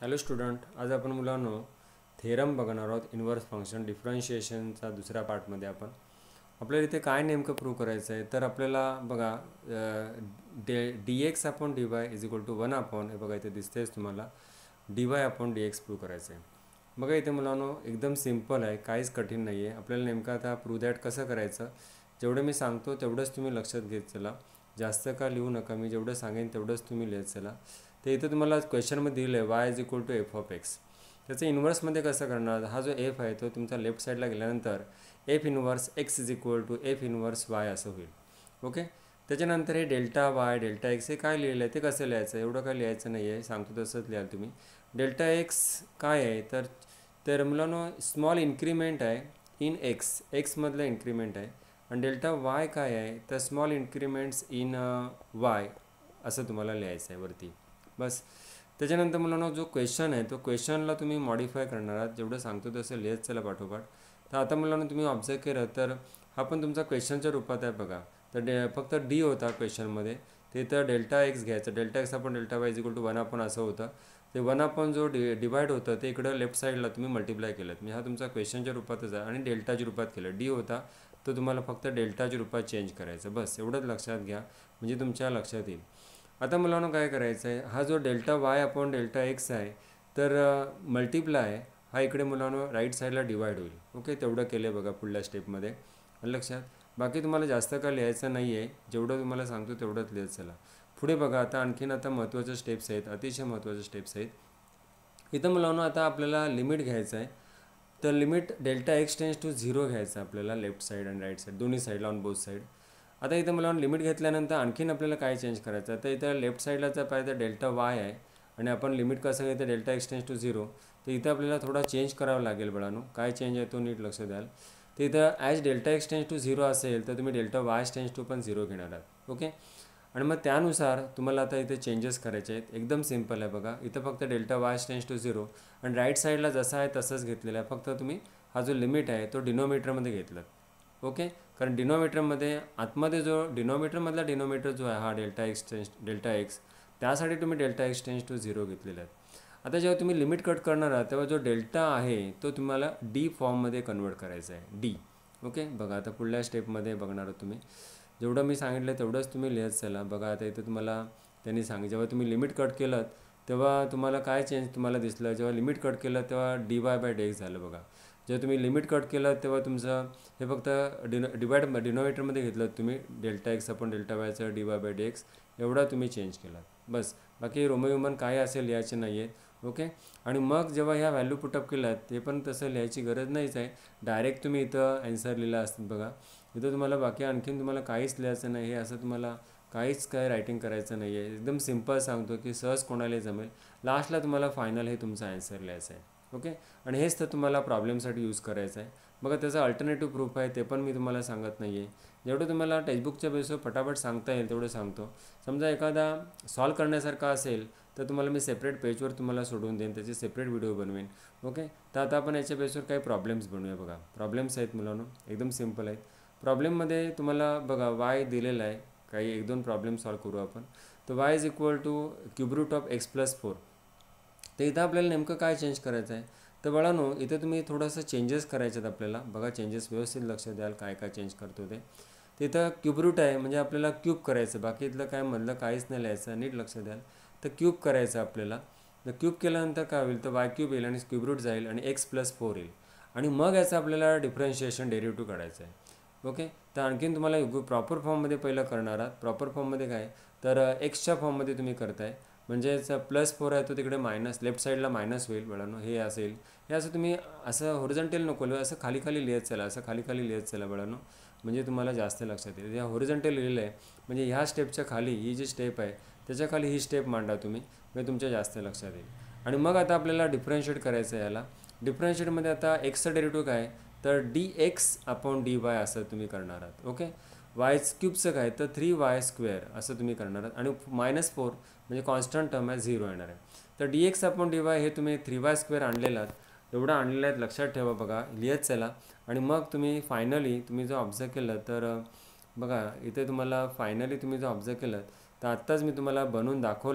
Hello student, आज आपण मुलांनो थेरम बघणार आहोत. इन्व्हर्स फंक्शन डिफरन्शिएशनचा दुसऱ्या पार्टमध्ये आपल्याला इथे काय नेमकं प्रूव्ह करायचं आहे. तर आपल्याला बघा d x upon d y is equal to 1 upon, हे बघा इथे दिसतेच तुम्हाला, d y upon d x prove करायचं आहे. बघा इथे मुलांनो एकदम सिम्पल आहे, काहीच कठीण नाही आहे. आपल्याला नेमकं आता प्रूव्ह दॅट कसं करायचं, जेवढं मी सांगतो तेवढंच तुम्ही लक्षात घेत चला, जास्त का लिहू नका. मी जेवढं सांगेन तेवढंच तुम्ही लिहित चला. ते इथं तुम्हाला क्वेश्चनमध्ये दिलं आहे y is equal to f of x. त्याचं इन्व्हर्समध्ये कसं करणार, हा जो एफ आहे तो तुमचा लेफ्ट साईडला गेल्यानंतर f inverse x is equal to f inverse y असं होईल. ओके, त्याच्यानंतर हे डेल्टा वाय डेल्टा एक्स हे काय लिहिलं आहे ते कसं लिहायचं, एवढं काय लिहायचं नाही आहे, सांगतो तसंच लिहाल तुम्ही. डेल्टा एक्स काय आहे तर तर मुलांनो स्मॉल इन्क्रीमेंट आहे इन एक्स, एक्समधलं इन्क्रीमेंट आहे. आणि डेल्टा वाय काय आहे तर स्मॉल इन्क्रीमेंट्स इन वाय असं तुम्हाला लिहायचं आहे वरती. बस. त्याच्यानंतर मुलांना जो क्वेश्चन आहे तो क्वेश्चनला तुम्ही मॉडिफाय करणार आहात, जेवढं सांगतो तसं लिहित चला पाठोपाठ. तर आता मुलांना तुम्ही ऑब्झर्व केलं तर हा पण तुमचा क्वेश्चनच्या रूपात आहे बघा. तर फक्त डी होता क्वेश्चनमध्ये, ते तर डेल्टा एक्स घ्यायचं, डेल्टा एक्स आपण delta y is equal to 1 upon असं होतं. ते 1 अपॉन जो डिवाईड होतं ते इकडं लेफ्ट साईडला तुम्ही मल्टिप्लाय केलं. म्हणजे हा तुमचा क्वेश्चनच्या रूपातच आहे आणि डेल्टाच्या रूपात केलं. डी होता तो तुम्हाला फक्त डेल्टाच्या रूपात चेंज करायचं, बस एवढंच लक्षात घ्या म्हणजे तुमच्या लक्षात येईल. आता मुलांना काय करायचं आहे, हा जो delta y upon delta x आहे तर मल्टिप्लाय हा इकडे मुलांना राईट साईडला डिवाईड होईल. ओके, तेवढं केलं आहे बघा पुढल्या स्टेपमध्ये लक्षात. बाकी तुम्हाला जास्त काय लिहायचं नाही आहे, जेवढं तुम्हाला सांगतो तेवढंच लिहायचं. चला पुढे बघा. आता आणखीन महत्त्वाच्या स्टेप्स आहेत, अतिशय महत्त्वाच्या स्टेप्स आहेत. इथं मुलांना आता आपल्याला लिमिट घ्यायचं आहे. तर limit delta x tends to 0 घ्यायचं आपल्याला, लेफ्ट साईड आणि राईट साईड दोन्ही साईडला ऑन बोथ साईड. आता इथं मला लिमिट घेतल्यानंतर आणखीन आपल्याला काय चेंज करायचं आहे, तर इथं लेफ्ट साईडलाचा पाहिजे डेल्टा वाय आहे आणि आपण लिमिट कसं घेतं डेल्टा एक्स टेन्स टू 0. तर इथं आपल्याला थोडा चेंज करावा लागेल बळानो. काय चेंज आहे तो नीट लक्ष द्याल. तर इथं as delta x tends to 0 असेल तर तुम्ही डेल्टा वाय टेन्स टू पण 0 घेणार आहात. ओके, आणि मग त्यानुसार तुम्हाला आता इथे चेंजेस करायचे आहेत. एकदम सिम्पल आहे बघा. इथं फक्त डेल्टा वाय टेन्स टू 0 आणि राईट साईडला जसा आहे तसंच घेतलेला आहे, फक्त तुम्ही हा जो लिमिट आहे तो डिनोमिनेटरमध्ये घेतला. ओके, कारण डिनोमिनेटरमध्ये आतमध्ये जो डिनोमिनेटरमधला डिनोमिनेटर जो आहे हा डेल्टा एक्स त्यासाठी तुम्ही डेल्टा एक्स टेन्स टू 0 घेतलेला आहे. आता जेव्हा तुम्ही लिमिट कट करणार आहात तेव्हा जो डेल्टा आहे तो तुम्हाला डी फॉर्ममध्ये कन्वर्ट करायचा आहे, डी. ओके, बघा आता पुढल्या स्टेपमध्ये बघणार आहोत तुम्ही. जेवढं मी सांगितलं तेवढंच तुम्ही लिहत चला. बघा आता इथं तुम्हाला त्यांनी जेव्हा तुम्ही लिमिट कट केलं तेव्हा तुम्हाला काय चेंज तुम्हाला दिसलं, जेव्हा लिमिट कट केलं तेव्हा d y by d x झालं बघा. जेव्हा तुम्ही लिमिट कट केलं तेव्हा तुमचं हे फक्त डिनोमिनेटरमध्ये घेतलं तुम्ही डेल्टा एक्स आपण डेल्टा वायचं d y by d x एवढा तुम्ही चेंज केला. बस, बाकी रोमन काय असेल लिहायचे नाही आहे. ओके, आणि मग जेव्हा ह्या व्हॅल्यू पुटअप केल्यात ते पण तसं लिहायची गरज नाहीच आहे, डायरेक्ट तुम्ही इथं ॲन्सर लिहिला असतात बघा. इथं तुम्हाला बाकी आणखीन तुम्हाला काहीच लिहायचं नाही आहे, असं तुम्हाला काहीच काय रायटिंग करायचं नाही आहे. एकदम सिम्पल सांगतो की सहज कोणाला जमेल. लास्टला तुम्हाला फायनल हे तुमचा ॲन्सर लिहायचं आहे. ओके, आणि हेच तर तुम्हाला प्रॉब्लेमसाठी यूज करायचं आहे. बघा त्याचा अल्टरनेटिव्ह प्रूफ आहे, ते पण मी तुम्हाला सांगत नाही आहे. जेवढं तुम्हाला टेक्स्टबुकच्या बेसवर फटाफट सांगता येईल तेवढं सांगतो. समजा एखादा सॉल्व करण्यासारखा असेल तर तुम्हाला मी सेपरेट पेजवर तुम्हाला सोडून देईन, त्याचे सेपरेट व्हिडिओ बनवेन. ओके, तर आता आपण याच्या बेसवर काही प्रॉब्लेम्स बनवूया. बघा प्रॉब्लेम्स आहेत मुलांनो, एकदम सिम्पल आहेत. प्रॉब्लेममध्ये तुम्हाला बघा वाय दिलेला आहे, काही 1-2 प्रॉब्लेम सॉल्व करू आपण. तर y is equal to cube root of x plus 4. तर इथं आपल्याला नेमकं काय चेंज करायचं आहे, तर बाळांनो इथं तुम्ही थोडंसं चेंजेस करायचे आहेत आपल्याला. बघा चेंजेस व्यवस्थित लक्ष द्याल काय काय चेंज करतो ते. तिथं क्यूब रूट आहे म्हणजे आपल्याला क्यूब करायचं, बाकी इथलं काय मधलं काहीच नाही लिहायचं, नीट लक्ष द्याल. तर क्यूब करायचं आपल्याला. तर क्यूब केल्यानंतर काय होईल तर वाय क्यूब येईल आणि क्यूब रूट जाईल आणि एक्स प्लस 4 येईल आणि मग याचं आपल्याला डिफरन्शिएशन डेरिव्हेटिव्ह काढायचं आहे. ओके, तर आणखीन तुम्हाला प्रॉपर फॉर्ममध्ये पहिलं करणार आहात. प्रॉपर फॉर्ममध्ये काय तर एक्सच्या फॉर्ममध्ये तुम्ही करताय, म्हणजेच प्लस 4 आहे तो तिकडे मायनस लेफ्ट साईडला मायनस होईल बळांनो, हे असेल. हे असं तुम्ही असं होरिझॉन्टल नको लिहू, असं खाली खाली लिहत चला, असं खाली खाली लिहत चला बळांनो, म्हणजे तुम्हाला जास्त लक्षात येईल. या होरिझॉन्टल लिहिलं आहे म्हणजे ह्या स्टेपच्या खाली ही जी स्टेप आहे त्याच्या खाली ही स्टेप मांडा तुम्ही, म्हणजे तुमच्या जास्त लक्षात येईल. आणि मग आता आपल्याला डिफरन्शिएट करायचं आहे याला. डिफरन्शिएटमध्ये आता एक्सचं डेरिव्हेटिव्ह काय तर d x upon d y असं तुम्ही करणार आहात. ओके, वाय क्यूबचं काय तर 3y² असं तुम्ही करणार आहात आणि -4 म्हणजे कॉन्स्टंट टर्म आहे 0 येणार आहे. तर d x upon d y हे तुम्ही 3y² आणलेला आहात, एवढं आणलेलं आहे लक्षात ठेवा. बघा लिहत चला आणि मग तुम्ही फायनली तुम्ही जो ऑब्झर्व केलं तर बघा इथे तुम्हाला फायनली तुम्ही जो ऑब्झर्व केलं तर आत्ताच मी तुम्हाला बनवून दाखवलं.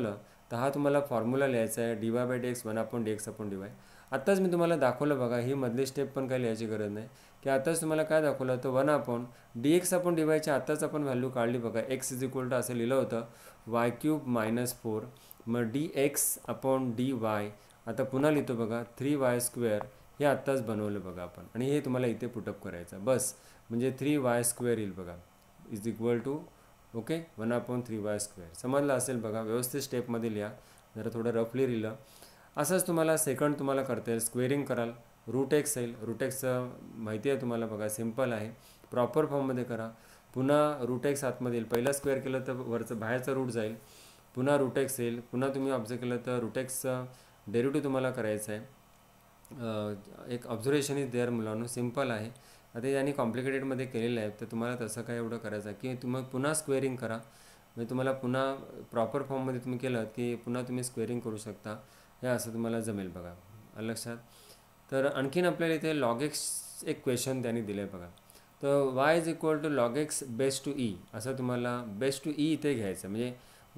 तर हा तुम्हाला फॉर्म्युला लिहायचा आहे dy/dx 1/dx/dy. आत्ताच मी तुम्हाला दाखवलं बघा, ही मधली स्टेप पण काही लिहायची गरज नाही की आत्ताच तुम्हाला काय दाखवलं तर 1/dx/dy आत्ताच आपण व्हॅल्यू काढली बघा. x = असं लिहिलं होतं y³ - 4. मग dx/dy आता पुन्हा लिहितो बघा 3y². हे आत्ताच बनवलं बघा आपण आणि हे तुम्हाला इथे पुटअप करायचं बस. म्हणजे 3y² येईल बघा = ओके 1/3y². समजलं असेल बघा. व्यवस्थित स्टेपमध्ये लिहा, जरा थोडं रफली लिहिलं. असंच तुम्हाला सेकंड तुम्हाला करता येईल. स्क्वेअरिंग कराल √x येईल. √xचं माहिती आहे तुम्हाला बघा, सिम्पल आहे. प्रॉपर फॉर्ममध्ये करा. पुन्हा √x आतमध्ये येईल. पहिला स्क्वेअर केलं तर वरचं बाहेरचं रूट जाईल. पुन्हा √x येईल. पुन्हा तुम्ही ऑब्झर्व केलं तर √xचं डेरिव्हेटिव्ह तुम्हाला करायचं आहे. एक ऑब्झर्वेशन इज देअर मुलांनो, सिम्पल आहे. आता यांनी कॉम्प्लिकेटेडमध्ये केलेलं आहे, तर तुम्हाला तसं काय एवढं करायचं आहे की तुम्ही पुन्हा स्क्वेअरिंग करा. म्हणजे तुम्हाला पुन्हा प्रॉपर फॉर्ममध्ये तुम्ही केलं की पुन्हा तुम्ही स्क्वेअरिंग करू शकता. हे असं तुम्हाला जमेल बघा. आलं लक्षात? तर आणखीन आपल्याला इथे log x एक क्वेश्चन त्यांनी दिलं आहे बघा. तर y = log x base to e असं तुम्हाला बेस टू e इथे घ्यायचं. म्हणजे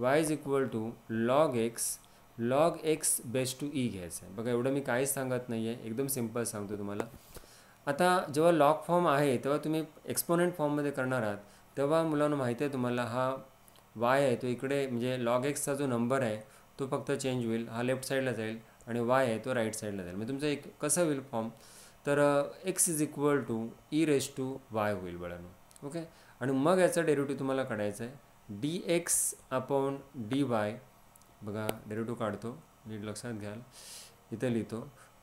y = log x base to e घ्यायचं आहे बघा. एवढं मी काहीच सांगत नाही आहे, एकदम सिम्पल सांगतो तुम्हाला. आता जेव्हा लॉग फॉर्म आहे तेव्हा तुम्ही एक्सपोनेंट फॉर्ममध्ये करणार आहात, तेव्हा मुलांना माहिती आहे तुम्हाला हा y आहे तो इकडे, म्हणजे log xचा जो नंबर आहे तो फक्त चेंज होईल. हा लेफ्ट साईडला जाईल आणि y आहे तो राईट साईडला जाईल. म्हणजे तुमचं एक कसं होईल फॉर्म, तर x = e⁻y होईल बळानो. ओके. आणि मग याचा डेरिव्हेटिव्ह तुम्हाला काढायचा आहे dx/dy. बघा डेरिव्हेटिव्ह काढतो, नीट लक्षात घ्याल. इथे लिहितो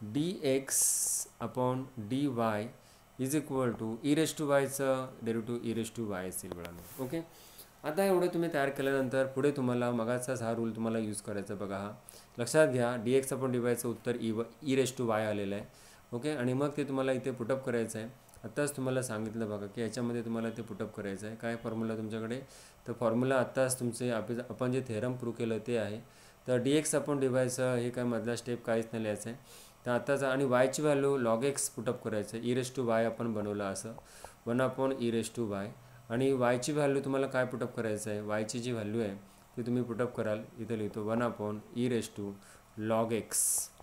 dx/dy e⁻yचं डेरिव्हेटिव्ह e⁻y असेल बळानो. ओके. आता एवढं तुम्ही तयार केल्यानंतर पुढे तुम्हाला मगाचाच हा रूल तुम्हाला यूज करायचा बघा. हा लक्षात घ्या, dx/dyचं उत्तर e⁻y आलेलं आहे. ओके. आणि मग ते तुम्हाला इथे पुटअप करायचं आहे. आत्ताच तुम्हाला सांगितलं बघा की याच्यामध्ये तुम्हाला ते पुटअप करायचं आहे. काय फॉर्म्युला तुमच्याकडे, तर फॉर्म्युला आत्ताच तुमचे आपण जे थेरम प्रूव्ह केलं ते आहे. तर dx/dyचं हे काय मधला स्टेप काहीच नाही लिहायचं आहे. तर आत्ताच आणि yची व्हॅल्यू log x पुटअप करायचं आहे. e⁻y आपण बनवलं असं 1/e⁻y. आणि yची व्हॅल्यू तुम्हाला काय पुटअप करायचं आहे, yची जी व्हॅल्यू आहे ती तुम्ही पुटअप कराल. इथे लिहितो 1/e⁻log x.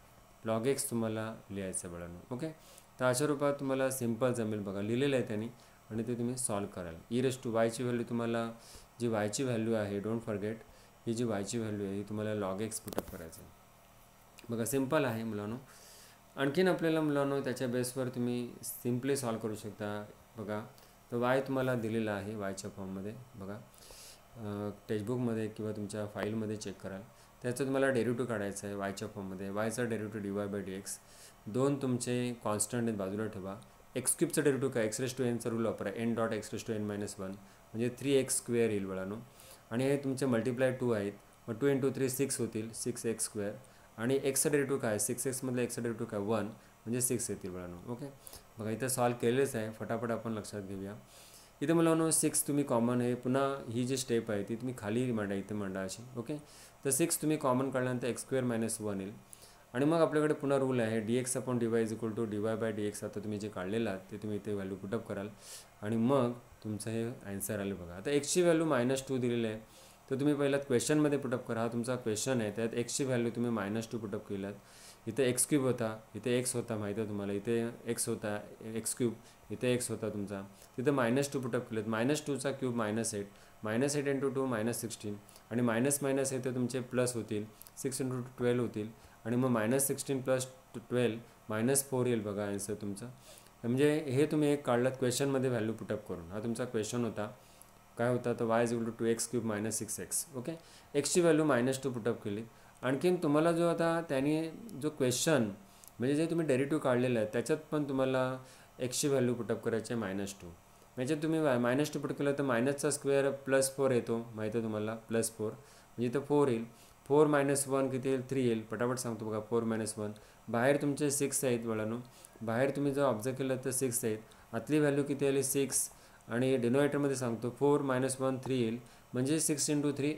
log x तुम्हाला लिहायचं आहे बळांनो. ओके. तर अशा रूपात तुम्हाला सिम्पल जमेल बघा. लिहिलेलं आहे त्यांनी आणि ते तुम्ही सॉल्व कराल. e⁻yची व्हॅल्यू तुम्हाला, जी yची व्हॅल्यू आहे, डोंट फॉरगेट, ही जी yची व्हॅल्यू आहे ही तुम्हाला log x पुटअप करायचं आहे बघा. सिम्पल आहे मुलांनो. आणखीन आपल्याला मुलांनो त्याच्या बेसवर तुम्ही सिम्पली सॉल्व करू शकता बघा. तर y तुम्हाला दिलेला आहे yच्या फॉर्ममध्ये बघा. टेक्स्टबुकमध्ये किंवा तुमच्या फाईलमध्ये चेक कराल. त्याचं तुम्हाला डेरिव्हेटिव्ह काढायचं आहे yच्या फॉर्ममध्ये. yचा डेरिव्हेटिव्ह dy/dx. दोन तुमचे कॉन्स्टंट आहेत बाजूला ठेवा. x³ डेरिव्हेटिव्ह काय, x⁻n रूल वापरा, n.x⁻n - 1 म्हणजे 3x² येईल बळानो. आणि हे तुमचे मल्टिप्लाय 2 आहेत. मग 2 × 3 6 होतील, 6x². आणि एक्सचा डेरिव्हेटिव्ह काय, 6x मधलं एक्सचा डेरिव्हेटिव्ह काय 1 म्हणजे 6 येतील बळानो. ओके. बघा इथं सॉल्व केलेलंच आहे, फटाफट आपण लक्षात घेऊया. इथे मुलांनो 6 तुम्ही कॉमन आहे. पुन्हा ही जी स्टेप आहे ती तुम्ही खाली मांडा, इथे मांडा अशी. ओके. तर 6 तुम्ही कॉमन काढल्यानंतर x² - 1 येईल. आणि मग आपल्याकडे पुन्हा रूल आहे dx/dy = dy/dx. आता तुम्ही जे काढलेलं आहे ते तुम्ही इथे व्हॅल्यू पुटअप कराल आणि मग तुमचं हे ॲन्सर आलं बघा. आता एक्सची व्हॅल्यू -2 दिलेली आहे, तर तुम्ही पहिला क्वेश्चनमध्ये पुटअप करा. हा तुमचा क्वेश्चन आहे, त्यात एक्सची व्हॅल्यू तुम्ही -2 पुटअप केलात. इथे x³ होता, इथे x होता, माहिती आहे तुम्हाला, इथे x होता x³, इथे x होता तुमचा, तिथे -2 पुटअप केलेत. -2चा क्यूब -8, -8 × 2 -16 आणि मायनस मायनस हे ते तुमचे प्लस होतील, 6 × 12 होतील. आणि मग -16 + 12 -4 येईल बघा आन्सर तुमचा. म्हणजे हे तुम्ही एक काढलात क्वेश्चनमध्ये व्हॅल्यू पुटअप करून. हा तुमचा क्वेश्चन होता, काय होता, तर y = 2x³ - 6x. ओके. एक्सची व्हॅल्यू -2 पुटअप केली. आणखीन तुम्हाला जो आता त्यांनी जो क्वेश्चन म्हणजे जे तुम्ही डेरिव्हेटिव्ह काढलेलं आहे त्याच्यात पण तुम्हाला एक्सची व्हॅल्यू पुटअप करायची आहे -2. म्हणजे तुम्ही -2 पुटअप केलं तर मायनसचा स्क्वेअर +4 येतो, माहिती आहे तुम्हाला, +4 म्हणजे इथं 4 येईल. 4 - 1 किती येईल, 3 येईल. पटापट सांगतो बघा. 4 - 1 बाहेर तुमचे 6 आहेत वळानो. बाहेर तुम्ही जर ऑब्झर्व केलं तर 6 आहेत. आतली व्हॅल्यू किती आली, 6. आणि डिनोमिनेटरमध्ये सांगतो 4 - 1 3 येईल. म्हणजे 6 × 3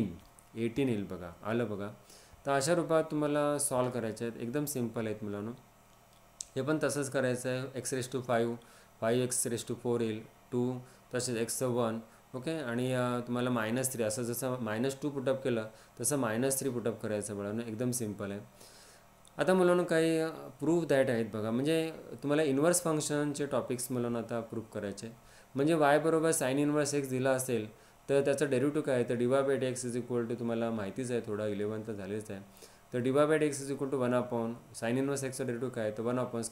18 येईल बघा. आलं बघा. तर अशा रूपात तुम्हाला सॉल्व करायचे आहेत. एकदम सिम्पल आहेत मुलांनो. हे पण तसंच करायचं आहे. x⁵ 5 5x⁴ येईल, 2 तसेच x⁻1. ओके. आणि तुम्हाला -3 असं जसं -2 पुटअप केलं तसं -3 पुटअप करायचं मुलांना. एकदम सिम्पल आहे. आता मुलांना काही प्रूफ दॅट आहेत बघा. म्हणजे तुम्हाला इन्व्हर्स फंक्शनचे टॉपिक्स मुलांना आता प्रूफ करायचे. म्हणजे y बरोबर साइन इन्व्हर्स एक्स दिला असेल तर त्याचं डेरिव्हेटिव्ह काय आहे, तर dy/dx इज इक्वल टू, तुम्हाला माहितीच आहे, थोडा 11th झालेच आहे. तर dy/dx is equal to 1 sine inverse एक्सचं डेरिव्हेटिव्ह काय आहे, तर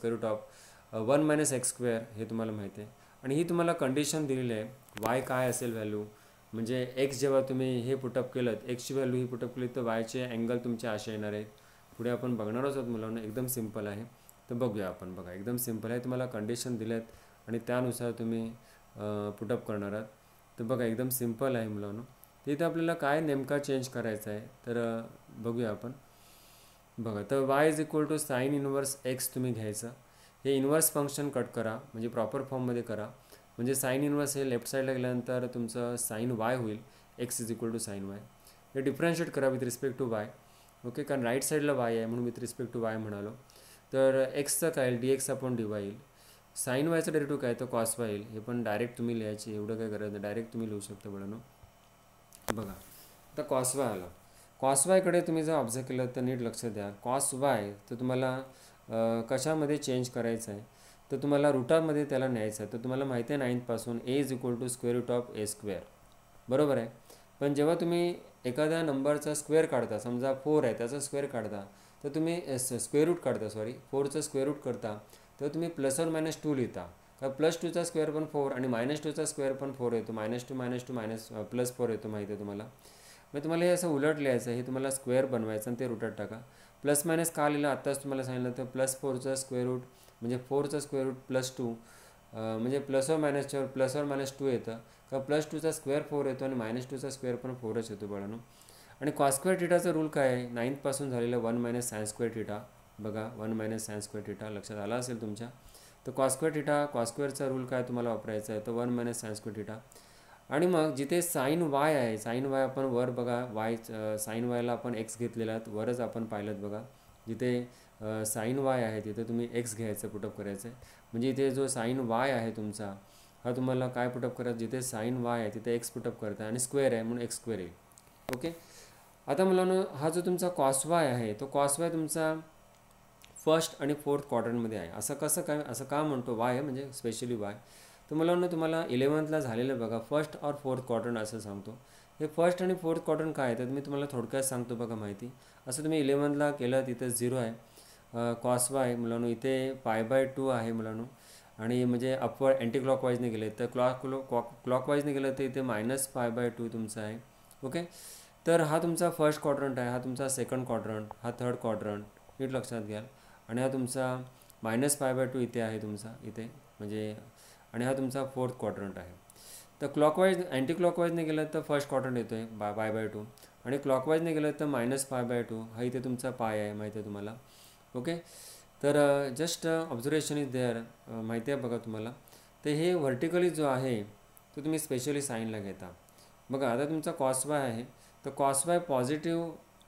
1/√1 - x², हे तुम्हाला माहिती आहे. आणि ही तुम्हाला कंडिशन दिलेली आहे, y काय असेल व्हॅल्यू, म्हणजे x जेव्हा तुम्ही हे पुटअप केलं, एक्सची व्हॅल्यू ही पुटअप केली तर वायचे अँगल तुमचे असे येणार आहेत. पुढे आपण बघणारच आहोत मुलांना. एकदम सिम्पल आहे. तर बघूया आपण. बघा एकदम सिम्पल आहे. तुम्हाला कंडिशन दिल्यात आणि त्यानुसार तुम्ही पुटअप करणार आहात. तर बघा एकदम सिम्पल आहे मुलांना. तर इथे आपल्याला काय नेमका चेंज करायचा आहे तर बघूया आपण. बघा, तर y is equal to sine inverse x तुम्ही घ्यायचं. हे इन्व्हर्स फंक्शन कट करा, म्हणजे प्रॉपर फॉर्ममध्ये करा. म्हणजे साइन इन्व्हर्स हे लेफ्ट साईडला गेल्यानंतर तुमचं साइन वाय होईल, x is equal to sine y. हे डिफरन्शिएट करा with respect to y. Okay, कारण राईट साईडला वाय आहे म्हणून विथ रिस्पेक्ट टू वाय म्हणालो. तर एक्सचं काय येईल, dx/dy येईल. साइन वायचं डेरिव्हेटिव्ह काय, तर कॉस वाय येईल. हे पण डायरेक्ट तुम्ही लिहायची, एवढं काय गरज नाही, डायरेक्ट तुम्ही लिहू शकता मुलांनो. बघा, आता कॉस वाय आलं. कॉस वायकडे तुम्ही जर ऑब्झर्व केलं तर नीट लक्ष द्या. कॉस वाय तर तुम्हाला कशामध्ये चेंज करायचं आहे, तर तुम्हाला रूटामध्ये त्याला न्यायचं आहे. तर तुम्हाला माहिती आहे 9th पासून a is equal to √a², बरोबर आहे. पण जेव्हा तुम्ही एखाद्या नंबरचा स्क्वेअर काढता, समजा 4 आहे त्याचा स्क्वेअर काढता, तर तुम्ही स्क्वेअर रूट काढता, 4चं स्क्वेअर रूट करता, तर तुम्ही +or -2 लिहिता. का +2चा स्क्वेअर पण 4 आणि -2चा स्क्वेअर पण 4 येतो. -2 +4 येतो, माहिती आहे तुम्हाला. मग तुम्हाला हे असं उलट लिहायचं, हे तुम्हाला स्क्वेअर बनवायचं आणि ते रूटात टाका. +- का लिहिलं आत्ताच तुम्हाला सांगितलं, तर +4चा स्क्वेअर रूट म्हणजे 4चा स्क्वेअर रूट +2, म्हणजे +or -2 येतं. का +2चा स्क्वेअर 4 येतो आणि -2चा स्क्वेअर पण 4च येतो बाळांनो. आणि cos² थीटाचा रूल काय आहे, 9th पासून झालेलं 1 - sin² थीटा. बघा 1 - sin² थीटा लक्षात आला असेल तुमच्या. तर cos² थीटा, cos²चा रूल काय तुम्हाला वापरायचा आहे, तर 1 - sin² थीटा. आणि मग जिथे साइन वाय आहे, साइन वाय आपण वर बघा, साइन वायला आपण एक्स घेतलेला आहे, वरच आपण पाहिलं बघा. जिथे साइन वाय आहे तिथे तुम्ही एक्स घ्यायचं, पुटअप करायचं आहे. म्हणजे इथे जो साइन वाय आहे तुमचा, हा तुम्हाला काय पुटअप करायचं, जिथे साइन वाय आहे तिथे एक्स पुटअप करता आणि स्क्वेअर आहे म्हणून x² येईल. ओके. आता मुलांनो, हा जो तुमचा कॉस वाय आहे, तो कॉस वाय तुमचा फर्स्ट आणि फोर्थ क्वाड्रंटमध्ये आहे. असं कसं काय, असं का म्हणतो, वाय आहे म्हणजे स्पेशली वाय. तर मुलांना तुम्हाला 11thला झालेलं बघा, फर्स्ट और फोर्थ क्वाड्रंट असं सांगतो. हे फर्स्ट आणि फोर्थ क्वाड्रंट काय आहे, तर मी तुम्हाला थोडक्यात सांगतो बघा माहिती. असं तुम्ही 11thला केलं, तिथे 0 आहे कॉस वाय मुलांनो. इथे π/2 आहे मुलांनो. आणि म्हणजे अपवर्ड अँटी क्लॉकवाईजने गेले तर क्लॉकवाईजने गेलं तर इथे -π/2 तुमचं आहे. ओके. तर हा तुमचा फर्स्ट क्वाड्रंट आहे, हा तुमचा सेकंड क्वाड्रंट, हा थर्ड क्वाड्रंट, नीट लक्षात घ्याल. आणि हा तुमचा -π/2 इथे आहे तुमचा, इथे म्हणजे. आणि हा तुमचा फोर्थ क्वाड्रंट आहे. तर अँटी क्लॉकवाईजने गेलं तर फर्स्ट क्वाड्रंट येतो आहे π/2, आणि क्लॉकवाईजने गेलं तर -π/2. हा इथे तुमचा पाय आहे, माहिती आहे तुम्हाला. ओके. तर जस्ट ऑब्झर्वेशन इज देअर, माहिती आहे बघा तुम्हाला. तर हे व्हर्टिकली जो आहे तो तुम्ही स्पेशली साईनला घेता. बघा आता तुमचा कॉस वाय आहे, तर कॉस वाय पॉझिटिव्ह,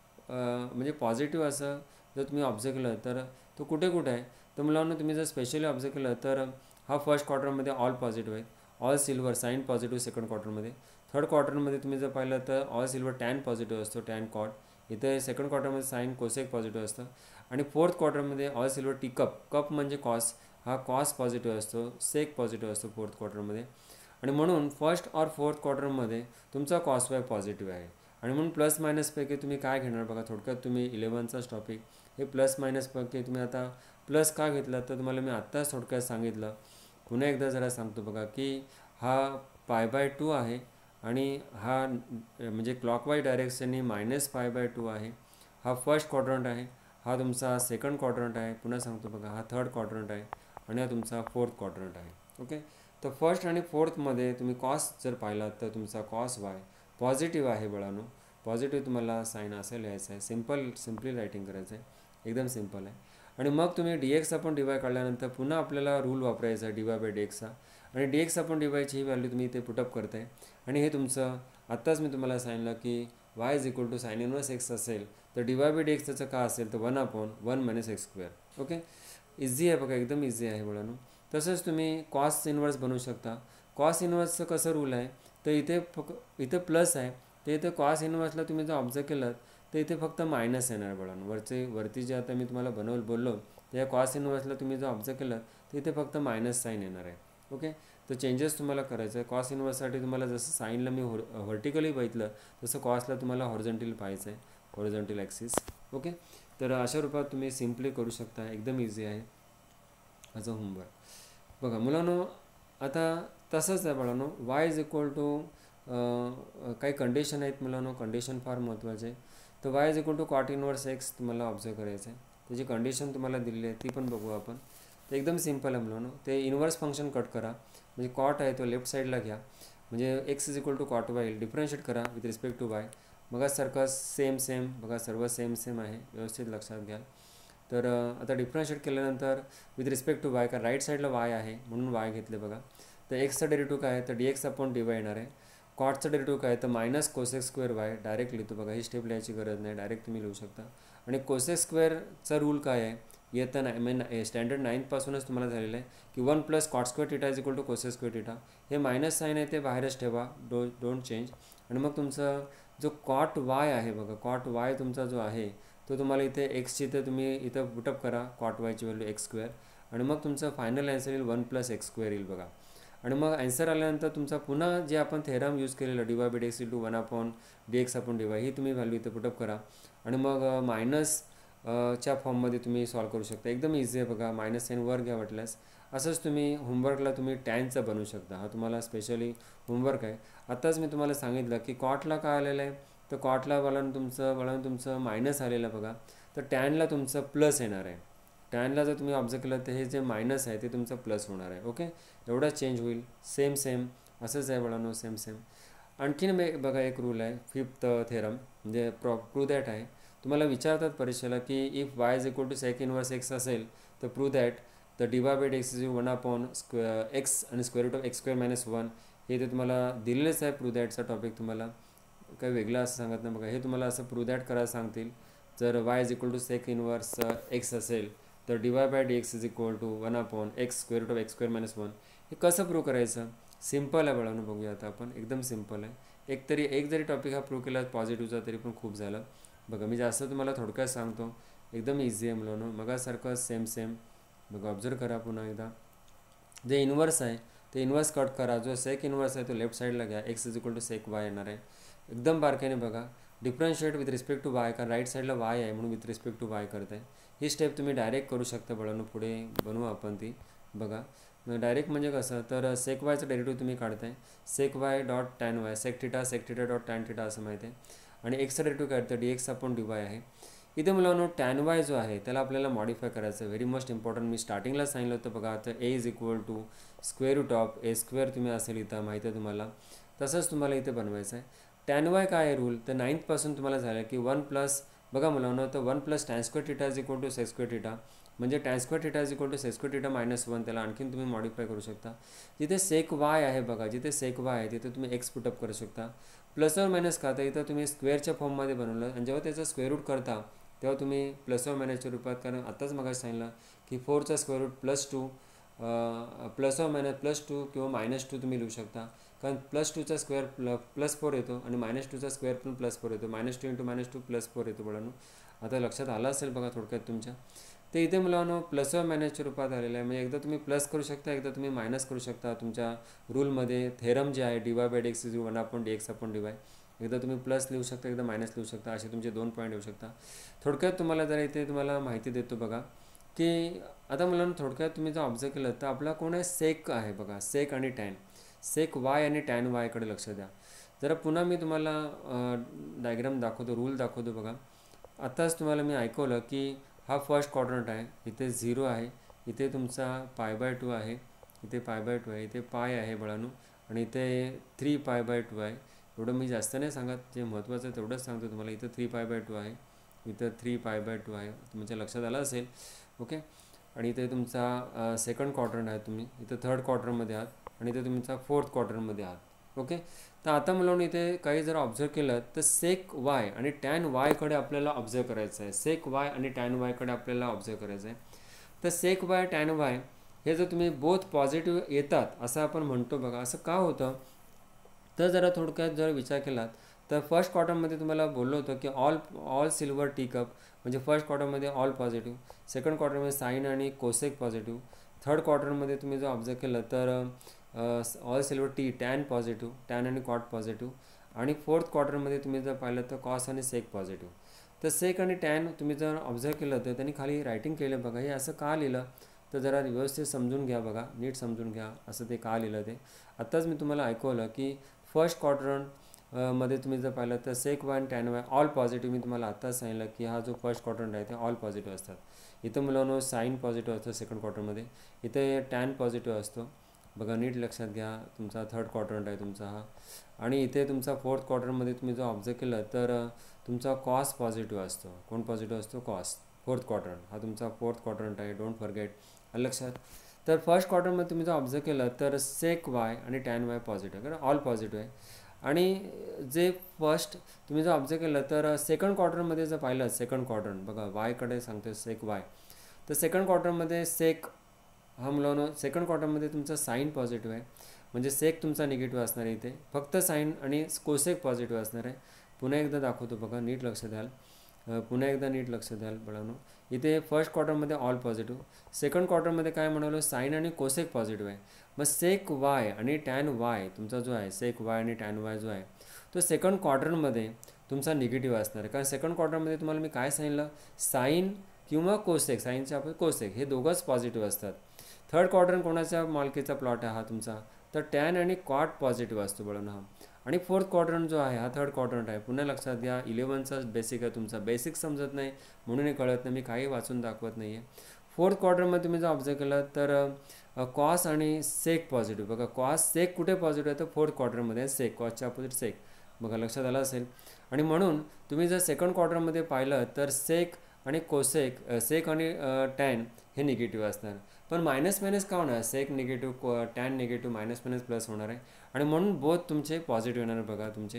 म्हणजे पॉझिटिव्ह असं जर तुम्ही ऑब्झर्व केलं तर तो कुठे कुठे आहे, तर मुलांना तुम्ही जर स्पेशली ऑब्झर्व केलं तर हा फर्स्ट क्वार्टरमध्ये ऑल पॉझिटिव्ह आहे, all silver sine positive second क्वार्टरमध्ये. थर्ड क्वार्टरमध्ये तुम्ही जर पाहिलं तर ऑल सिल्वर टॅन पॉझिटिव्ह असतो, टॅन कॉट. इथे सेकंड क्वार्टरमध्ये साइन कोसेक पॉझिटिव्ह असतं. आणि फोर्थ क्वार्टरमध्ये ऑल सिल्वर टी कप म्हणजे कॉस, हा कॉस पॉझिटिव्ह असतो, सेक पॉझिटिव्ह असतो फोर्थ क्वार्टरमध्ये. आणि म्हणून फर्स्ट और फोर्थ क्वार्टरमध्ये तुमचा कॉस वाय पॉझिटिव्ह आहे. आणि म्हणून +- तुम्ही काय घेणार बघा, थोडक्यात तुम्ही 11thचाच टॉपिक. हे +- तुम्ही आता प्लस का घेतला, तर तुम्हाला मी आत्ताच थोडक्यात सांगितलं. पुन्हा एकदा जरा सांगतो बघा, की हा π/2 आहे आणि हा म्हणजे क्लॉकवाईज डायरेक्शनने -π/2 आहे. हा फर्स्ट क्वाड्रंट आहे, हा तुमचा सेकंड क्वाड्रंट आहे. पुन्हा सांगतो बघा, हा थर्ड क्वाड्रंट आहे आणि हा तुमचा फोर्थ क्वाड्रंट आहे. ओके. तर फर्स्ट आणि फोर्थमध्ये तुम्ही कॉस जर पाहिलात तर तुमचा कॉस वाय पॉझिटिव्ह आहे बाळांनो. पॉझिटिव्ह तुम्हाला साईन असं लिहायचं आहे, सिम्पली रायटिंग करायचं आहे, एकदम सिम्पल आहे. आणि मग तुम्ही dx/dy काढल्यानंतर पुन्हा आपल्याला रूल वापरायचा आहे dy/dxचा. आणि dx/dyची ही व्हॅल्यू तुम्ही इथे पुटअप करताय. आणि हे तुमचं आत्ताच मी तुम्हाला सांगितलं की y is equal to sine inverse x असेल तर dy/dx त्याचं का असेल, तर 1/1 - x². ओके. इझी आहे बघा, एकदम इझी आहे मुलांनो. तसंच तुम्ही कॉस इन्व्हर्स बनवू शकता. कॉस इन्व्हर्सचं कसं रूल आहे, तर इथे इथे प्लस आहे, तर इथे कॉस इनवर्सला तुम्ही जर ऑब्झर्व केलं तर इथे फक्त मायनस येणार बाळांनो. वरती जे आता मी तुम्हाला बोललो त्या कॉस इनवर्सला तुम्ही जर ऑब्झर्व केलं तर इथे फक्त मायनस साईन येणार आहे. ओके, तर चेंजेस तुम्हाला करायचं आहे. कॉस इनवर्ससाठी तुम्हाला जसं साईनला मी व्हर्टिकली बघितलं तसं कॉसला तुम्हाला हॉरिझॉन्टल पाहायचं आहे, हॉरिझॉन्टल ॲक्सिस. ओके, तर अशा रूपात तुम्ही सिम्पली करू शकता, एकदम इझी आहे ॲज अ होमवर्क. बघा मुलांनो, आता तसंच आहे बाळांनो, वाय इज इक्वल टू काही कंडिशन आहेत मुलांनो, कंडिशन फार महत्त्वाचे आहे. तर y is equal to cot inverse x तुम्हाला ऑब्झर्व करायचं आहे. त्याची कंडिशन तुम्हाला दिलेली आहे ती पण बघू आपण. तर एकदम सिम्पल आहे मुलांनो, ते इनवर्स फंक्शन कट करा, म्हणजे कॉट आहे तो लेफ्ट साईडला घ्या, म्हणजे x is equal to cot y differentiate करा विथ रिस्पेक्ट टू वाय. बघा सारखं सेम बघा, सर्व सेम आहे, व्यवस्थित लक्षात घ्या. तर आता डिफरन्शिएट केल्यानंतर विथ रिस्पेक्ट टू वाय, का राईट साईडला वाय आहे म्हणून वाय घेतले. बघा, तर एक्सचा डेरिव्हेटिव्ह काय आहे तर dx अपॉन dy येणार आहे. कॉटचा डेरिव्हेटिव्ह काय आहे तर minus cosec square y, direct लिहितो. बघा, ही स्टेप लिहायची गरज नाही, डायरेक्ट तुम्ही लिहू शकता. आणि कोसेक स्क्वेअरचा रूल काय आहे, येतं स्टँडर्ड 9पासूनच तुम्हाला झालेलं आहे की 1 plus cot square theta is equal to cosec square theta. हे मायनस साईन आहे ते बाहेरच ठेवा, डोंट चेंज. आणि मग तुमचा जो कॉट वाय आहे, बघा कॉट वाय तुमचा जो आहे तो तुम्हाला इथे एक्सची इथे तुम्ही इथं पुटअप करा, कॉट वायची व्हॅल्यू एक्स स्क्वेअर, आणि मग तुमचं फायनल ॲन्सर येईल 1 प्लस एक्स स्क्वेअर येईल. बघा, आणि मग ॲन्सर आल्यानंतर तुमचा पुन्हा जे आपण थेरम यूज केलेलं dy by dx to 1 upon dx upon dy, ही तुम्ही व्हॅल्यू इथे पुटअप करा, आणि मग मायनस च्या फॉर्ममध्ये तुम्ही सॉल्व करू शकता. एकदम इझी आहे. बघा, मायनस साईन वर घ्या वाटल्यास. असंच तुम्ही होमवर्कला तुम्ही टॅनचा बनवू शकता. हा तुम्हाला स्पेशली होमवर्क आहे. आत्ताच मी तुम्हाला सांगितलं की कॉटला काय आलेलं आहे, तर कॉटला वळण तुमचं मायनस आलेलं बघा, तर टॅनला तुमचं प्लस येणार आहे. टॅनला जर तुम्ही ऑब्झर्व केलं तर हे जे मायनस आहे ते तुमचं प्लस होणार आहे. ओके, एवढा चेंज होईल. सेम असंच आहे बाळांनो, सेम. आणखीन बघा एक रूल आहे, 5th थेरम, म्हणजे प्रूव्ह दॅट आहे. तुम्हाला विचारतात परीक्षेला की if y is equal to sec inverse x असेल तर prove that the dy by dx is 1 upon x आणि square root of x square minus 1. हे ते तुम्हाला दिलेलंच आहे. प्रूव्ह दॅटचा टॉपिक तुम्हाला काही वेगळं असं सांगत नाही. बघा, हे तुम्हाला असं प्रूव्ह दॅट करायला सांगतील. जर y is equal to sec inverse x असेल तर dy by dx is equal to 1 upon x square root of x square minus 1. हे कसं प्रूव्ह करायचं, सिम्पल आहे बाळांनो. बघूया आता आपण, एकदम सिम्पल आहे. एक जरी टॉपिक हा प्रूव्ह केला पॉझिटिव्हचा तरी पण खूप झालं. बघा, मी जास्त तुम्हाला थोडक्यात सांगतो, एकदम इझी आहे मुलांनो. मगासारखं सेम. बघा, ऑब्झर्व करा पुन्हा एकदा. जे इन्वर्स आहे ते इन्वर्स कट करा, जो सेक इन्वर्स आहे तो लेफ्ट साईडला घ्या, x is equal to sec y येणार आहे. एकदम बारकाईने बघा, differentiate with respect to y, कारण राईट साईडला वाय आहे म्हणून विथ रिस्पेक्ट टू वाय करत आहे. ही स्टेप तुम्ही डायरेक्ट करू शकता बाळांनो, पुढे बनवू आपण ती. बघा, डायरेक्ट म्हणजे कसं, तर सेक वायचं डेरिव्हेटिव्ह तुम्ही काढताय, sec y dot tan y, sec theta dot tan theta असं माहिती आहे. आणि एक्सचा डेरिव्हेटिव्ह काढतं dx अपॉन dy आहे. इथे मुलांनो टॅन वाय जो आहे त्याला आपल्याला मॉडिफाय करायचं आहे. व्हेरी मोस्ट इम्पॉर्टंट, मी स्टार्टिंगला सांगितलं होतं बघा. आता a is equal to square root of a square तुम्ही असेल इथं माहिती आहे तुम्हाला, तसंच तुम्हाला इथे बनवायचं आहे. टॅन वाय काय आहे रूल, तर 9पासून तुम्हाला झालं की 1 प्लस, बघा मुलांनो, तर 1 plus tan square theta is equal to sec square theta, म्हणजे tan square theta is equal to sec square theta minus 1. त्याला आणखीन तुम्ही मॉडिफाय करू शकता. जिथे सेक वाय आहे बघा, जिथे सेक वाय आहे तिथे तुम्ही एक्स पुटअप करू शकता. प्लस और मायनस का, तर इथं तुम्ही स्क्वेअरच्या फॉर्ममध्ये बनवलं, आणि जेव्हा त्याचं स्क्वेअर रूट करता तेव्हा तुम्ही प्लस और मायनसच्या रूपात, कारण आत्ताच मग सांगितलं की 4चा स्क्वेअर रूट +2 प्लस और मायनस +2 किंवा -2 तुम्ही लिहू शकता, कारण +2चा स्क्वेअर +4 येतो आणि -2चा स्क्वेअर पण +4 येतो. -2 × -2 +4 येतो मुलांनो. आता लक्षात आलं असेल बघा थोडक्यात तुमच्या. तर इथे मुलांनो प्लस और मायनसच्या रूपात आलेलं आहे, म्हणजे एकदा तुम्ही प्लस करू शकता, एकदा तुम्ही मायनस करू शकता. तुमच्या रूलमध्ये थेरम जे आहे dy by dx is 1 upon dx upon dy, एकदा तुम्ही प्लस लिहू शकता, एकदा मायनस लिहू शकता, असे तुमचे 2 पॉईंट येऊ शकता. थोडक्यात तुम्हाला जरा इथे तुम्हाला माहिती देतो बघा, की आता मुलांना थोडक्यात तुम्ही जर ऑब्झर्व केलं तर आपला कोण आहे, सेक आहे बघा, सेक आणि टॅन. सेक वाय आणि टॅन वायकडे लक्ष द्या. जरा पुन्हा मी तुम्हाला डायग्राम दाखवतो, रूल दाखवतो बघा. आत्ताच तुम्हाला मी ऐकवलं की हा फर्स्ट क्वाड्रंट आहे, इथे 0 आहे, इथे तुमचा π/2 आहे, इथे π/2 आहे, इथे पाय आहे बाळांनो, आणि इथे 3π/2 आहे. एवढं मी जास्त नाही सांगत, जे महत्त्वाचं आहे तेवढंच सांगतो तुम्हाला. इथं 3π/2 आहे, इथं 3π/2 आहे, तुमच्या लक्षात आलं असेल. ओके, आणि इथे तुमचा सेकंड क्वाड्रंट आहे, तुम्ही इथं थर्ड क्वाड्रंटमध्ये आहात, आणि इथे तुमचा फोर्थ क्वाड्रंटमध्ये आहात. ओके, तर आता मला इथे काही जर ऑब्झर्व केलं तर सेक वाय आणि टॅन वायकडे आपल्याला ऑब्झर्व करायचं आहे. सेक वाय आणि टॅन वायकडे आपल्याला ऑब्झर्व करायचं आहे. तर सेक वाय टॅन वाय हे जर तुम्ही बोथ पॉझिटिव्ह येतात असं आपण म्हणतो बघा. असं का होतं, तर जरा थोडक्यात जर विचार केलात तर फर्स्ट क्वार्टरमध्ये तुम्हाला बोललो होतं की ऑल सिल्वर टी कप, म्हणजे फर्स्ट क्वार्टरमध्ये ऑल पॉझिटिव्ह, सेकंड क्वार्टरमध्ये साईन आणि कोसेक पॉझिटिव्ह, थर्ड क्वार्टरमध्ये तुम्ही जर ऑब्झर्व केलं तर all silver tea tan positive, tan आणि कॉट पॉझिटिव्ह, आणि फोर्थ क्वार्टरमध्ये तुम्ही जर पाहिलं तर कॉस आणि सेक पॉझिटिव्ह. तर सेक आणि टॅन तुम्ही जर ऑब्झर्व केलं तर त्यांनी खाली रायटिंग केलं बघा. हे असं का लिहिलं तर जरा व्यवस्थित समजून घ्या बघा, नीट समजून घ्या असं ते का लिहिलं ते. आत्ताच मी तुम्हाला ऐकवलं की फर्स्ट क्वाड्रंट मध्ये तुम्ही जर पाहिलं तर सेक वाय आणि टॅन वाय ऑल पॉझिटिव्ह. मी तुम्हाला आत्ताच सांगितलं की हा जो फर्स्ट क्वाड्रंट आहे ते ऑल पॉझिटिव्ह असतात. इथं मुलांनो साईन पॉझिटिव्ह असतो सेकंड क्वार्टरमध्ये, इथे टॅन पॉझिटिव्ह असतो बघा, नीट लक्षात घ्या. तुमचा थर्ड क्वाड्रंट आहे तुमचा हा. आणि इथे तुमचा फोर्थ क्वार्टरमध्ये तुम्ही जर ऑब्झर्व केलं तर तुमचा कॉस पॉझिटिव्ह असतो. कोण पॉझिटिव्ह असतो? कॉस. फोर्थ क्वाड्रंट हा तुमचा फोर्थ क्वाड्रंट आहे, डोंट फॉरगेट. लक्षात. तर फर्स्ट क्वार्टरमध्ये तुम्ही जर ऑब्झर्व केलं तर सेक वाय आणि टॅन वाय पॉझिटिव्ह, कारण ऑल पॉझिटिव्ह आहे. आणि जे फर्स्ट तुम्ही जर ऑब्झर्व केलं तर सेकंड क्वार्टरमध्ये जर पाहिलं, सेकंड क्वार्टर बघा वायकडे सांगतो सेक वाय, तर सेकंड क्वार्टरमध्ये सेक हा मुलांनो सेकंड क्वार्टरमध्ये तुमचा साईन पॉझिटिव्ह आहे, म्हणजे सेक तुमचा निगेटिव्ह असणार आहे. इथे फक्त साईन आणि कोसेक पॉझिटिव्ह असणार आहे. पुन्हा एकदा दाखवतो बघा, नीट लक्ष द्याल, पुन्हा एकदा नीट लक्ष द्याल मुलांनो. इथे फर्स्ट क्वार्टरमध्ये ऑल पॉझिटिव्ह, सेकंड क्वार्टरमध्ये काय म्हणालो साईन आणि कोसेक पॉझिटिव्ह आहे. मग सेक वाय आणि टॅन वाय तुमचा जो आहे, सेक वाय आणि टॅन वाय जो आहे तो सेकंड क्वार्टरमध्ये तुमचा निगेटिव्ह असणार आहे. कारण सेकंड क्वार्टरमध्ये तुम्हाला मी काय सांगितलं, साईन किंवा कोसेक, साईनच्या आपण कोसेक हे दोघंच पॉझिटिव्ह असतात. थर्ड क्वार्टर कोणाच्या मालकीचा प्लॉट आहे हा तुमचा, तर टॅन आणि कॉट पॉझिटिव्ह असतो बळून हा. आणि फोर्थ क्वाड्रंट जो आहे हा थर्ड क्वाड्रंट आहे. पुन्हा लक्षात घ्या 11चा बेसिक आहे तुमचा, बेसिक समजत नाही म्हणून हे कळत नाही, मी काही वाचून दाखवत नाही आहे. फोर्थ क्वाड्रंटमध्ये तुम्ही जर ऑब्झर्व केलं तर कॉस आणि सेक पॉझिटिव्ह बघा. कॉस सेक कुठे पॉझिटिव्ह आहे तर फोर्थ क्वार्टरमध्ये आहे, सेक कॉसच्या अपोजिट सेक बघा, लक्षात आलं असेल. आणि म्हणून तुम्ही जर सेकंड क्वार्टरमध्ये पाहिलं तर सेक आणि कोसेक, सेक आणि टॅन हे निगेटिव्ह असणार. पण मायनस मायनस का होणार, sec negative tan negative, minus minus plus होणार आहे. आणि म्हणून बोथ तुमचे पॉझिटिव्ह येणार बघा तुमचे.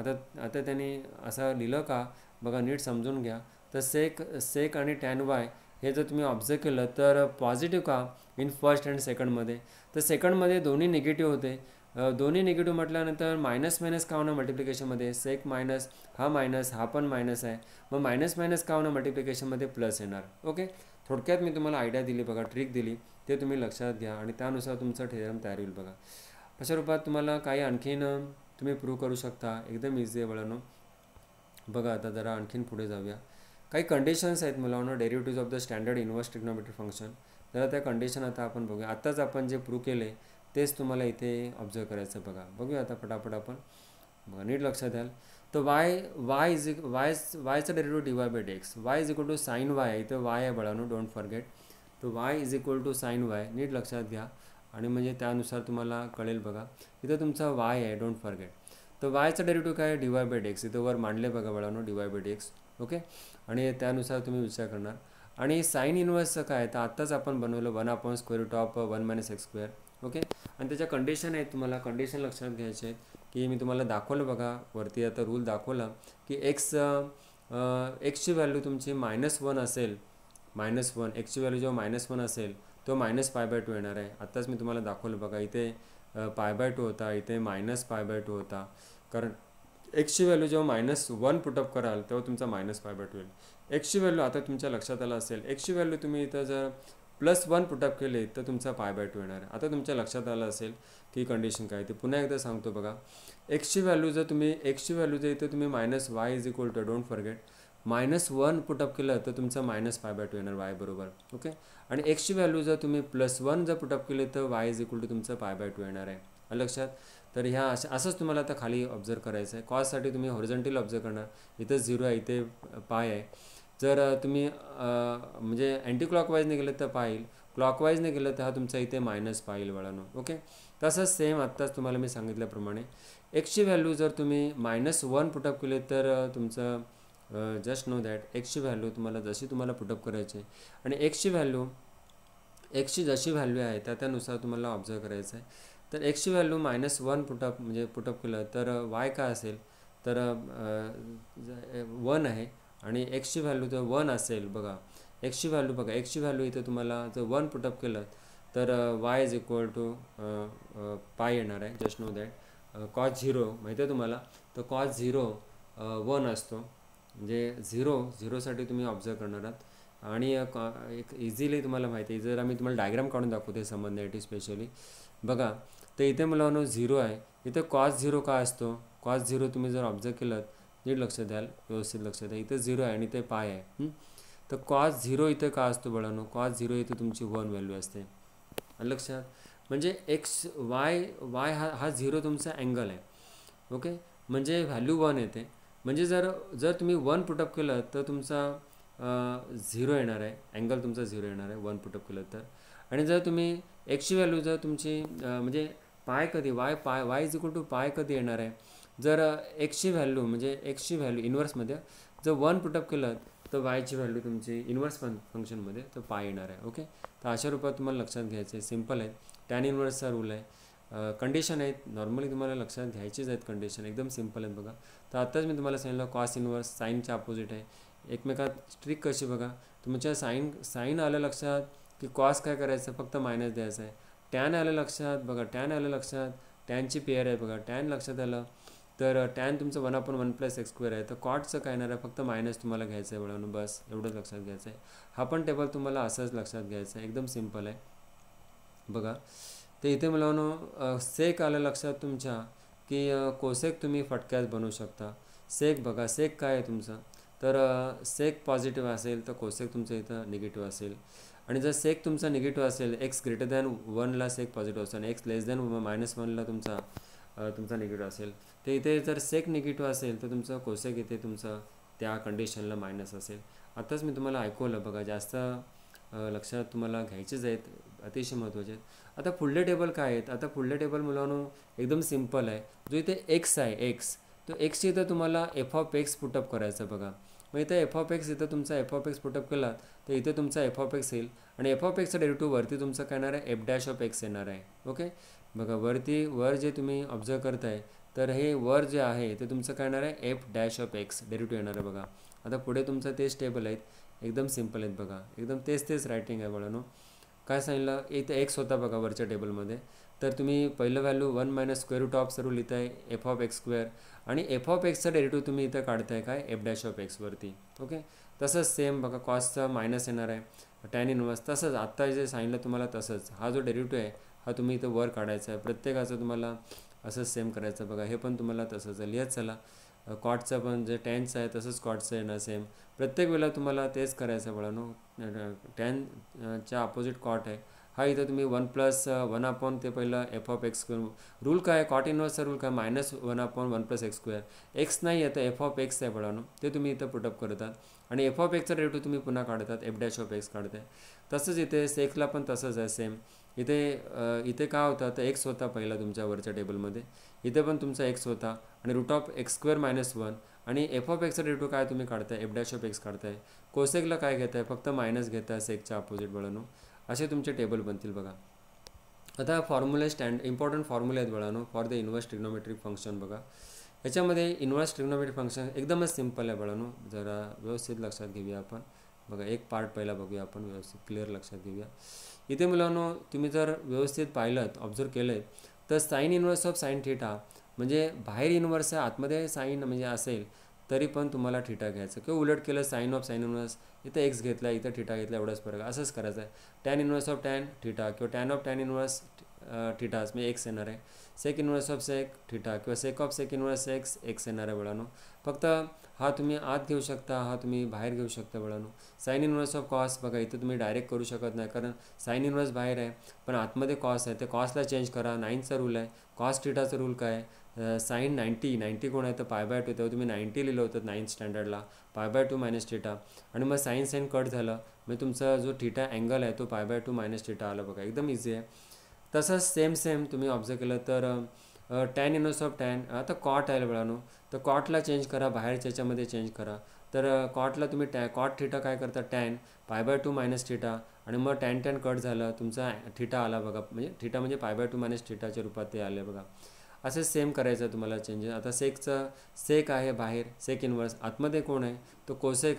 आता त्यांनी असं लिहिलं का बघा, नीट समजून घ्या. तर सेक आणि टॅन वाय हे जर तुम्ही ऑब्झर्व केलं तर पॉझिटिव्ह का इन फर्स्ट अँड सेकंडमध्ये, तर सेकंडमध्ये दोन्ही निगेटिव्ह होते. दोन्ही निगेटिव्ह म्हटल्यानंतर मायनस मायनस का होणार मल्टिप्लिकेशनमध्ये, सेक मायनस हा पण मायनस आहे, मग मायनस मायनस का होणार मल्टिप्लिकेशनमध्ये प्लस येणार. ओके, थोडक्यात मी तुम्हाला आयडिया दिली बघा, ट्रिक दिली, ते तुम्ही लक्षात घ्या आणि त्यानुसार तुमचं थेरम तयार होईल बघा. अशा रूपात तुम्हाला काही आणखीन तुम्ही प्रूव्ह करू शकता, एकदम इझी आहे मुलांनो. बघा आता जरा आणखीन पुढे जाऊया. काही कंडिशन्स आहेत मुलांनो derivative of the standard inverse trigonometric function. जरा त्या कंडिशन आता आपण बघूया. आत्ताच आपण जे प्रूव्ह केले तेच तुम्हाला इथे ऑब्झर्व करायचं बघा. बघूया आता फटाफट आपण बघा, नीट लक्षात द्याल. तर वायचं derivative dy by dx, y is equal to sine y, इथं वाय आहे बळानो, डोंट फॉरगेट. तर y is equal to sine y, नीट लक्षात घ्या आणि म्हणजे त्यानुसार तुम्हाला कळेल बघा. इथं तुमचा वाय आहे, डोंट फॉरगेट. तर वायचं डेरिव्हेटिव्ह काय आहे, dy बाय dx, इथं वर मांडले बघा बळानो, dy बाय dx. ओके, आणि त्यानुसार तुम्ही विचार करणार. आणि साईन इन्व्हर्सचं काय, तर आत्ताच आपण बनवलं 1/√1 - x². ओके, आणि त्याच्या कंडिशन आहेत, तुम्हाला कंडिशन लक्षात घ्यायचे आहेत की मी तुम्हाला दाखवलं बघा वरती, आता रूल दाखवला की एक्सची व्हॅल्यू तुमची -1 असेल, -1 एक्सची व्हॅल्यू जेव्हा -1 असेल तो -π/2 येणार आहे. आत्ताच मी तुम्हाला दाखवलं बघा, इथे π/2 होता, इथे -π/2 होता. कारण एक्सची व्हॅल्यू जेव्हा -1 पुटअप कराल तेव्हा तुमचा -π/2 येईल. एक्सची व्हॅल्यू आता तुमच्या लक्षात आलं असेल, एक्सची व्हॅल्यू तुम्ही इथं जर +1 पुटअप केले तर तुमचा π/2 येणार आहे. आता तुमच्या लक्षात आलं असेल की कंडिशन काय ते पुन्हा एकदा सांगतो बघा. एक्सची व्हॅल्यू जर इथं तुम्ही -y is equal to, don't forget, -1 put up केलं तर तुमचा -π/2 येणार y बरोबर. ओके, आणि एक्सची व्हॅल्यू जर तुम्ही +1 जर पुटअप केले तर y इज इक्वल टू तुमचं π/2 येणार आहे. लक्षात. तर ह्या असंच तुम्हाला आता खाली ऑब्झर्व करायचं आहे. कॉससाठी तुम्ही हॉरिझॉन्टल ऑब्झर्व करणार, इथं 0 आहे, इथे पाय आहे. जर तुम्ही म्हणजे अँटी क्लॉकवाईजने गेलं तर पाय येईल, क्लॉकवाईजने गेलं तर हा तुमचा इथे -π येईल वळानो. ओके, तसंच सेम आत्ताच तुम्हाला मी सांगितल्याप्रमाणे एक्सची व्हॅल्यू जर तुम्ही -1 पुटअप केले तर तुमचं जस्ट नो दॅट एक्सची व्हॅल्यू तुम्हाला पुटअप करायची आहे. आणि एक्सची जशी व्हॅल्यू आहे त्यानुसार तुम्हाला ऑब्झर्व करायचं आहे. तर एक्सची व्हॅल्यू -1 पुटअप केलं तर वाय काय असेल तर 1 आहे. आणि एक्सची व्हॅल्यू जर 1 असेल बघा, एक्सची व्हॅल्यू इथं तुम्हाला जर 1 पुटअप केलं तर वाय इज इक्वल टू π येणार आहे, just know that. Cos zero माहिती आहे तुम्हाला, तर कॉस झिरो 1 असतो, म्हणजे झिरोसाठी तुम्ही ऑब्झर्व करणार आहात. आणि एक इझिली तुम्हाला माहिती आहे, जर आम्ही तुम्हाला डायग्राम काढून दाखवते समजण्यासाठी स्पेशली बघा. तर इथे मला झिरो आहे, इथे कॉस झिरो का असतो, कॉस झिरो तुम्ही जर ऑब्झर्व केलं नीट लक्ष द्याल, व्यवस्थित लक्ष द्या. इथे झिरो आहे आणि इथे पाय आहे. तर कॉस झिरो इथे का असतो बळानो, कॉस झिरो इथे तुमची 1 व्हॅल्यू असते. लक्षात, म्हणजे एक्स वाय हा झिरो तुमचा अँगल आहे. ओके, म्हणजे व्हॅल्यू 1 येते. म्हणजे जर तुम्ही 1 पुटअप केलं तर तुमचा झिरो येणार आहे, अँगल तुमचा झिरो येणार आहे 1 पुटअप केलं तर. आणि जर तुम्ही एक्सची व्हॅल्यू जर तुमची म्हणजे पाय कधी वाय इज इक्वल टू पाय कधी येणार आहे, जर एक्सची व्हॅल्यू म्हणजे एक्सची व्हॅल्यू इन्व्हर्समध्ये जर 1 पुटअप केलं तर वायची व्हॅल्यू तुमची इन्व्हर्स फंक्शनमध्ये तर पाय येणार आहे. ओके, तर अशा रूपात तुम्हाला लक्षात घ्यायचं आहे. सिम्पल आहे, टॅन इन्व्हर्सचा रूल आहे. कंडिशन आहेत नॉर्मली तुम्हाला लक्षात घ्यायचीच आहेत, कंडिशन एकदम सिम्पल आहेत बघा. तर आत्ताच मी तुम्हाला सांगितलं कॉस इन्व्हर्स साईनच्या अपोजिट आहे. एकमेकात ट्रिक कशी बघा, तुमच्या साईन आलं लक्षात की कॉस काय करायचं, फक्त मायनस द्यायचं आहे. टॅन आलं लक्षात बघा, टॅन आलं लक्षात, टॅनची पेअर आहे बघा, टॅन लक्षात आलं तर टॅन तुमचं 1/1 + आहे. तर कॉटचं काय येणार आहे, फक्त मायनस तुम्हाला घ्यायचं आहे बळानो, बस एवढंच लक्षात घ्यायचं आहे. हा पण टेबल तुम्हाला असंच लक्षात घ्यायचं आहे, एकदम सिम्पल आहे बघा. तर इथे मला सेक आलं लक्षात तुमच्या की कोसेक तुम्ही फटक्यात बनवू शकता. सेक बघा, सेक काय आहे तुमचं, तर सेक पॉझिटिव्ह असेल तर कोसेक तुमचं इथं निगेटिव्ह असेल. आणि जर सेक तुमचा निगेटिव्ह असेल, एक्स >1ला सेक पॉझिटिव्ह असेल आणि एक्स <-1ला तुमचा निगेटिव्ह असेल. तर इथे जर सेक निगेटिव्ह असेल तर तुमचं कोसेक इथे तुमचं त्या कंडिशनला मायनस असेल. आताच मी तुम्हाला ऐकवलं बघा, जास्त लक्षात तुम्हाला घ्यायचेच आहेत, अतिशय महत्त्वाचे आहेत. आता पुढले टेबल काय आहेत, आता पुढले टेबल मुलांनो एकदम सिम्पल आहे. जो इथे एक्स आहे, एक्स, तो एक्सची इथं तुम्हाला f(x) पुटअप करायचं बघा. मग इथं f(x) इथं तुमचा f(x) पुटअप केला तर इथे तुमचा f(x) येईल आणि f(x)चा डेरिव्हेटिव्ह वरती तुमचं काय येणार आहे, f'(x) येणार आहे. ओके बघा, वर जे तुम्ही ऑब्झर्व करताय तर हे वर जे आहे ते तुमचं काय येणार आहे, f'(x) डेरिव्हेटिव्ह येणार आहे बघा. आता पुढे तुमचं तेच टेबल आहेत, एकदम सिम्पल आहेत बघा, एकदम तेच रायटिंग आहे बघा. काय सांगितलं, इथं एक्स होता बघा वरच्या टेबलमध्ये, तर तुम्ही पहिलं व्हॅल्यू 1 - √ऑफ सर्व लिहिताय f(x²) आणि f(x)चा डेरिव्हेटिव्ह तुम्ही इथं काढताय काय, f'(x) वरती. ओके, तसंच सेम बघा, कॉसचा मायनस येणार आहे, टॅन इन्व्हर्स तसंच आत्ता जे सांगितलं तुम्हाला तसंच. हा जो डेरिव्हेटिव्ह आहे हा तुम्ही इथं वर काढायचा आहे, प्रत्येकाचं तुम्हाला असंच सेम करायचं बघा. हे पण तुम्हाला तसंच आहे, लिहत चला. कॉटचं पण जे टॅनचं आहे तसंच कॉटचं येणार सेम. प्रत्येक वेळेला तुम्हाला तेच करायचं बळानो. टॅनच्या अपोजिट कॉट आहे, हा इथं तुम्ही 1 ते पहिलं f(x²) रूल काय, कॉट इन्व्हर्सचा रूल काय, -1/1 + x². एक्स नाही आहे तर f(x) आहे बळानो, ते तुम्ही इथं पुटअप करतात आणि f(x)चा डेरिव्हेटिव्ह तुम्ही पुन्हा काढतात, f'(x) काढताय. तसंच इथे सेकला पण तसंच आहे सेम. इथे काय होता तर एक्स होता पहिला तुमच्या वरच्या टेबलमध्ये, इथे पण तुमचा एक्स होता आणि √(x²- 1) आणि f(x)चा डेरिव्हेटिव्ह काय तुम्ही काढताय, f'(x) काढताय. कोसेकला काय घेताय, फक्त मायनस घेताय सेकच्या अपोजिट बळानो. असे तुमचे टेबल बनतील बघा. आता फॉर्म्युले इम्पॉर्टंट फॉर्म्युले आहेत बळानो for the inverse trigonometric function बघा. याच्यामध्ये इन्व्हर्स ट्रिग्नोमेट्रिक फंक्शन एकदमच सिम्पल आहे बळानो, जरा व्यवस्थित लक्षात घेऊया आपण बघा. एक पार्ट पहिला बघूया आपण, व्यवस्थित क्लिअर लक्षात घेऊया. इथे मुलांनो तुम्ही जर व्यवस्थित पाहिलं, ऑब्झर्व केलं तर sine inverse of sine theta म्हणजे बाहेर इन्व्हर्स आहे, आतमध्ये साईन म्हणजे असेल तरी पण तुम्हाला थिटा घ्यायचं, किंवा उलट केलं साईन ऑफ साईन इन्व्हर्स, इथं एक्स घेतला इथं थिटा घेतला, एवढाच फरक आहे. असंच करायचं आहे. Tan inverse of tan theta किंवा टॅन ऑफ टॅन इन्व्हर्स थिटाच म्हणजे एक्स येणार आहे. Sec inverse of sec theta किंवा sec of sec inverse x येणार आहे बळानो. फक्त हा तुम्ही आत घेऊ शकता, हा तुम्ही बाहेर घेऊ शकता बळानो. साईन इन्व्हर्स ऑफ कॉस बघा, इथं तुम्ही डायरेक्ट करू शकत नाही कारण साईन इन्व्हर्स बाहेर आहे पण आतमध्ये कॉस आहे, ते कॉसला चेंज करा. 9चा रूल आहे. कॉस थिटाचा रूल काय आहे, साईन 90 कोण आहे तर π/2, तेव्हा तुम्ही 90 लिहिलं होतं 9th स्टँडर्डला, π/2 - थिटा आणि मग साईन कट झालं, मग तुमचा जो थिटा अँगल आहे तो π/2 - थिटा आला बघा, एकदम इझी आहे. तसंच सेम तुम्ही ऑब्झर्व केलं तर टॅन इन्व्हर्स ऑफ टॅन, आता कॉट आहे बळानो, तर कॉटला चेंज करा, बाहेरच्या याच्यामध्ये चेंज करा. तर कॉटला तुम्ही कॉट थिटा काय करता, टॅन π/2 - थिटा आणि मग टॅन कट झालं, तुमचा थिटा आला बघा, म्हणजे थिटा म्हणजे π/2 - थिटाच्या रूपात ते आले बघा. असं सेम करायचं तुम्हाला चेंजेस. आता सेक आहे बाहेर, सेक इन्व्हर्स, आतमध्ये कोण आहे तो कोसेक आहे.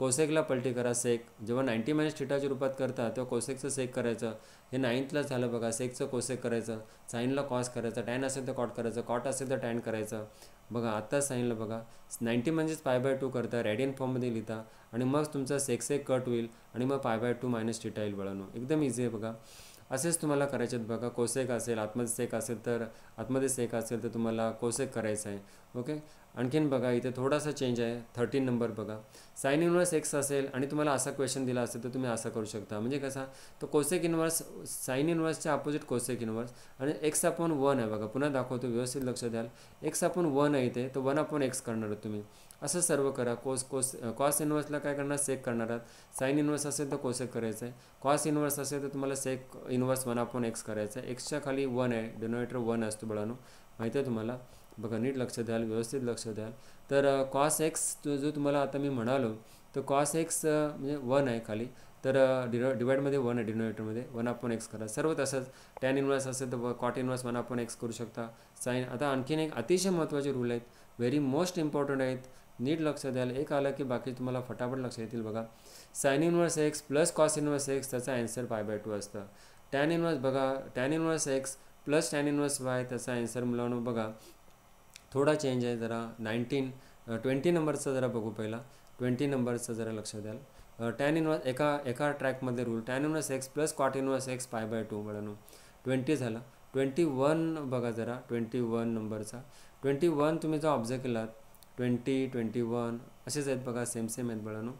कोसेकला पलटी करा सेक. जेव्हा 90 मायनस थिटाच्या रूपात करता तेव्हा कोसेकचं सेक करायचं. हे 9thला झालं बघा. सेकचं कोसेक करायचं, साईनला कॉस करायचं, टॅन असेल तर कॉट करायचं, कॉट असेल तर टॅन करायचं. बघा आत्ताच साईनला बघा 90 म्हणजेच π/2 करता, रेडियन फॉर्ममध्ये लिहिता आणि मग तुमचा सेक कट होईल आणि मग π/2 मायनस थिटा येईल बळानो. एकदम इझी आहे बघा. असेच तुम्हाला करायचे आहेत बघा. कोसेक असेल, आतमध्ये सेक असेल तर तुम्हाला कोसेक करायचं आहे. ओके. आणखीन बघा इथे थोडासा चेंज आहे. 13 नंबर बघा. साईन इन्व्हर्स एक्स असेल आणि तुम्हाला असा क्वेश्चन दिला असेल तर तुम्ही असं करू शकता. म्हणजे कसा तो कोसेक इन्व्हर्स, साईन इन्व्हर्सच्या अपोजिट कोसेक इन्व्हर्स आणि x/1 आहे बघा. पुन्हा दाखवतो, व्यवस्थित लक्ष द्याल. x/1 आहे इथे, तर 1/x करणार आहात तुम्ही. असं सर्व करा. कॉस इन्व्हर्सला काय करणार, सेक करणार आहात. साईन इन्व्हर्स असेल तर कोसेक करायचं आहे. कॉस इन्व्हर्स असेल तर तुम्हाला सेक इन्व्हर्स 1/x करायचं आहे. एक्सच्या खाली 1 आहे, डिनोमिनेटर 1 असतो बळानो, माहिती आहे तुम्हाला. बघा नीट लक्ष द्याल, व्यवस्थित लक्ष द्याल. तर कॉस एक्स जो तुम्हाला आता मी म्हणालो, तर कॉस एक्स म्हणजे 1 आहे खाली, तर डिवाइडमध्ये 1 आहे, डिनोमिनेटरमध्ये 1/x करा. सर्व तसंच. टॅन इन्व्हर्स असेल तर कॉट इन्व्हर्स 1/x करू शकता. साईन. आता आणखीन एक अतिशय महत्त्वाचे रूल आहेत, व्हेरी मोस्ट इम्पॉर्टंट आहेत. नीट लक्ष द्याल. एक आलं की बाकी तुम्हाला फटाफट लक्ष येतील बघा. Sine inverse x plus cos inverse x, त्याचा ॲन्सर π/2 असतं. टॅन इन्व्हर्स बघा, tan inverse x plus tan inverse y, त्याचा ॲन्सर मुलांनो बघा थोडा चेंज आहे जरा. 20 नंबरचा जरा बघू पहिला. 20 नंबरचं जरा लक्ष द्याल. टॅन इन्व्हर्स एका ट्रॅकमध्ये rule, tan inverse x plus cot inverse x π/2 मुलांनो. 20 झाला. 21 बघा जरा. 21 नंबरचा. 21 तुम्ही जो ऑब्झर्व केलात, 21 असेच आहेत बघा, सेम आहेत बळानो.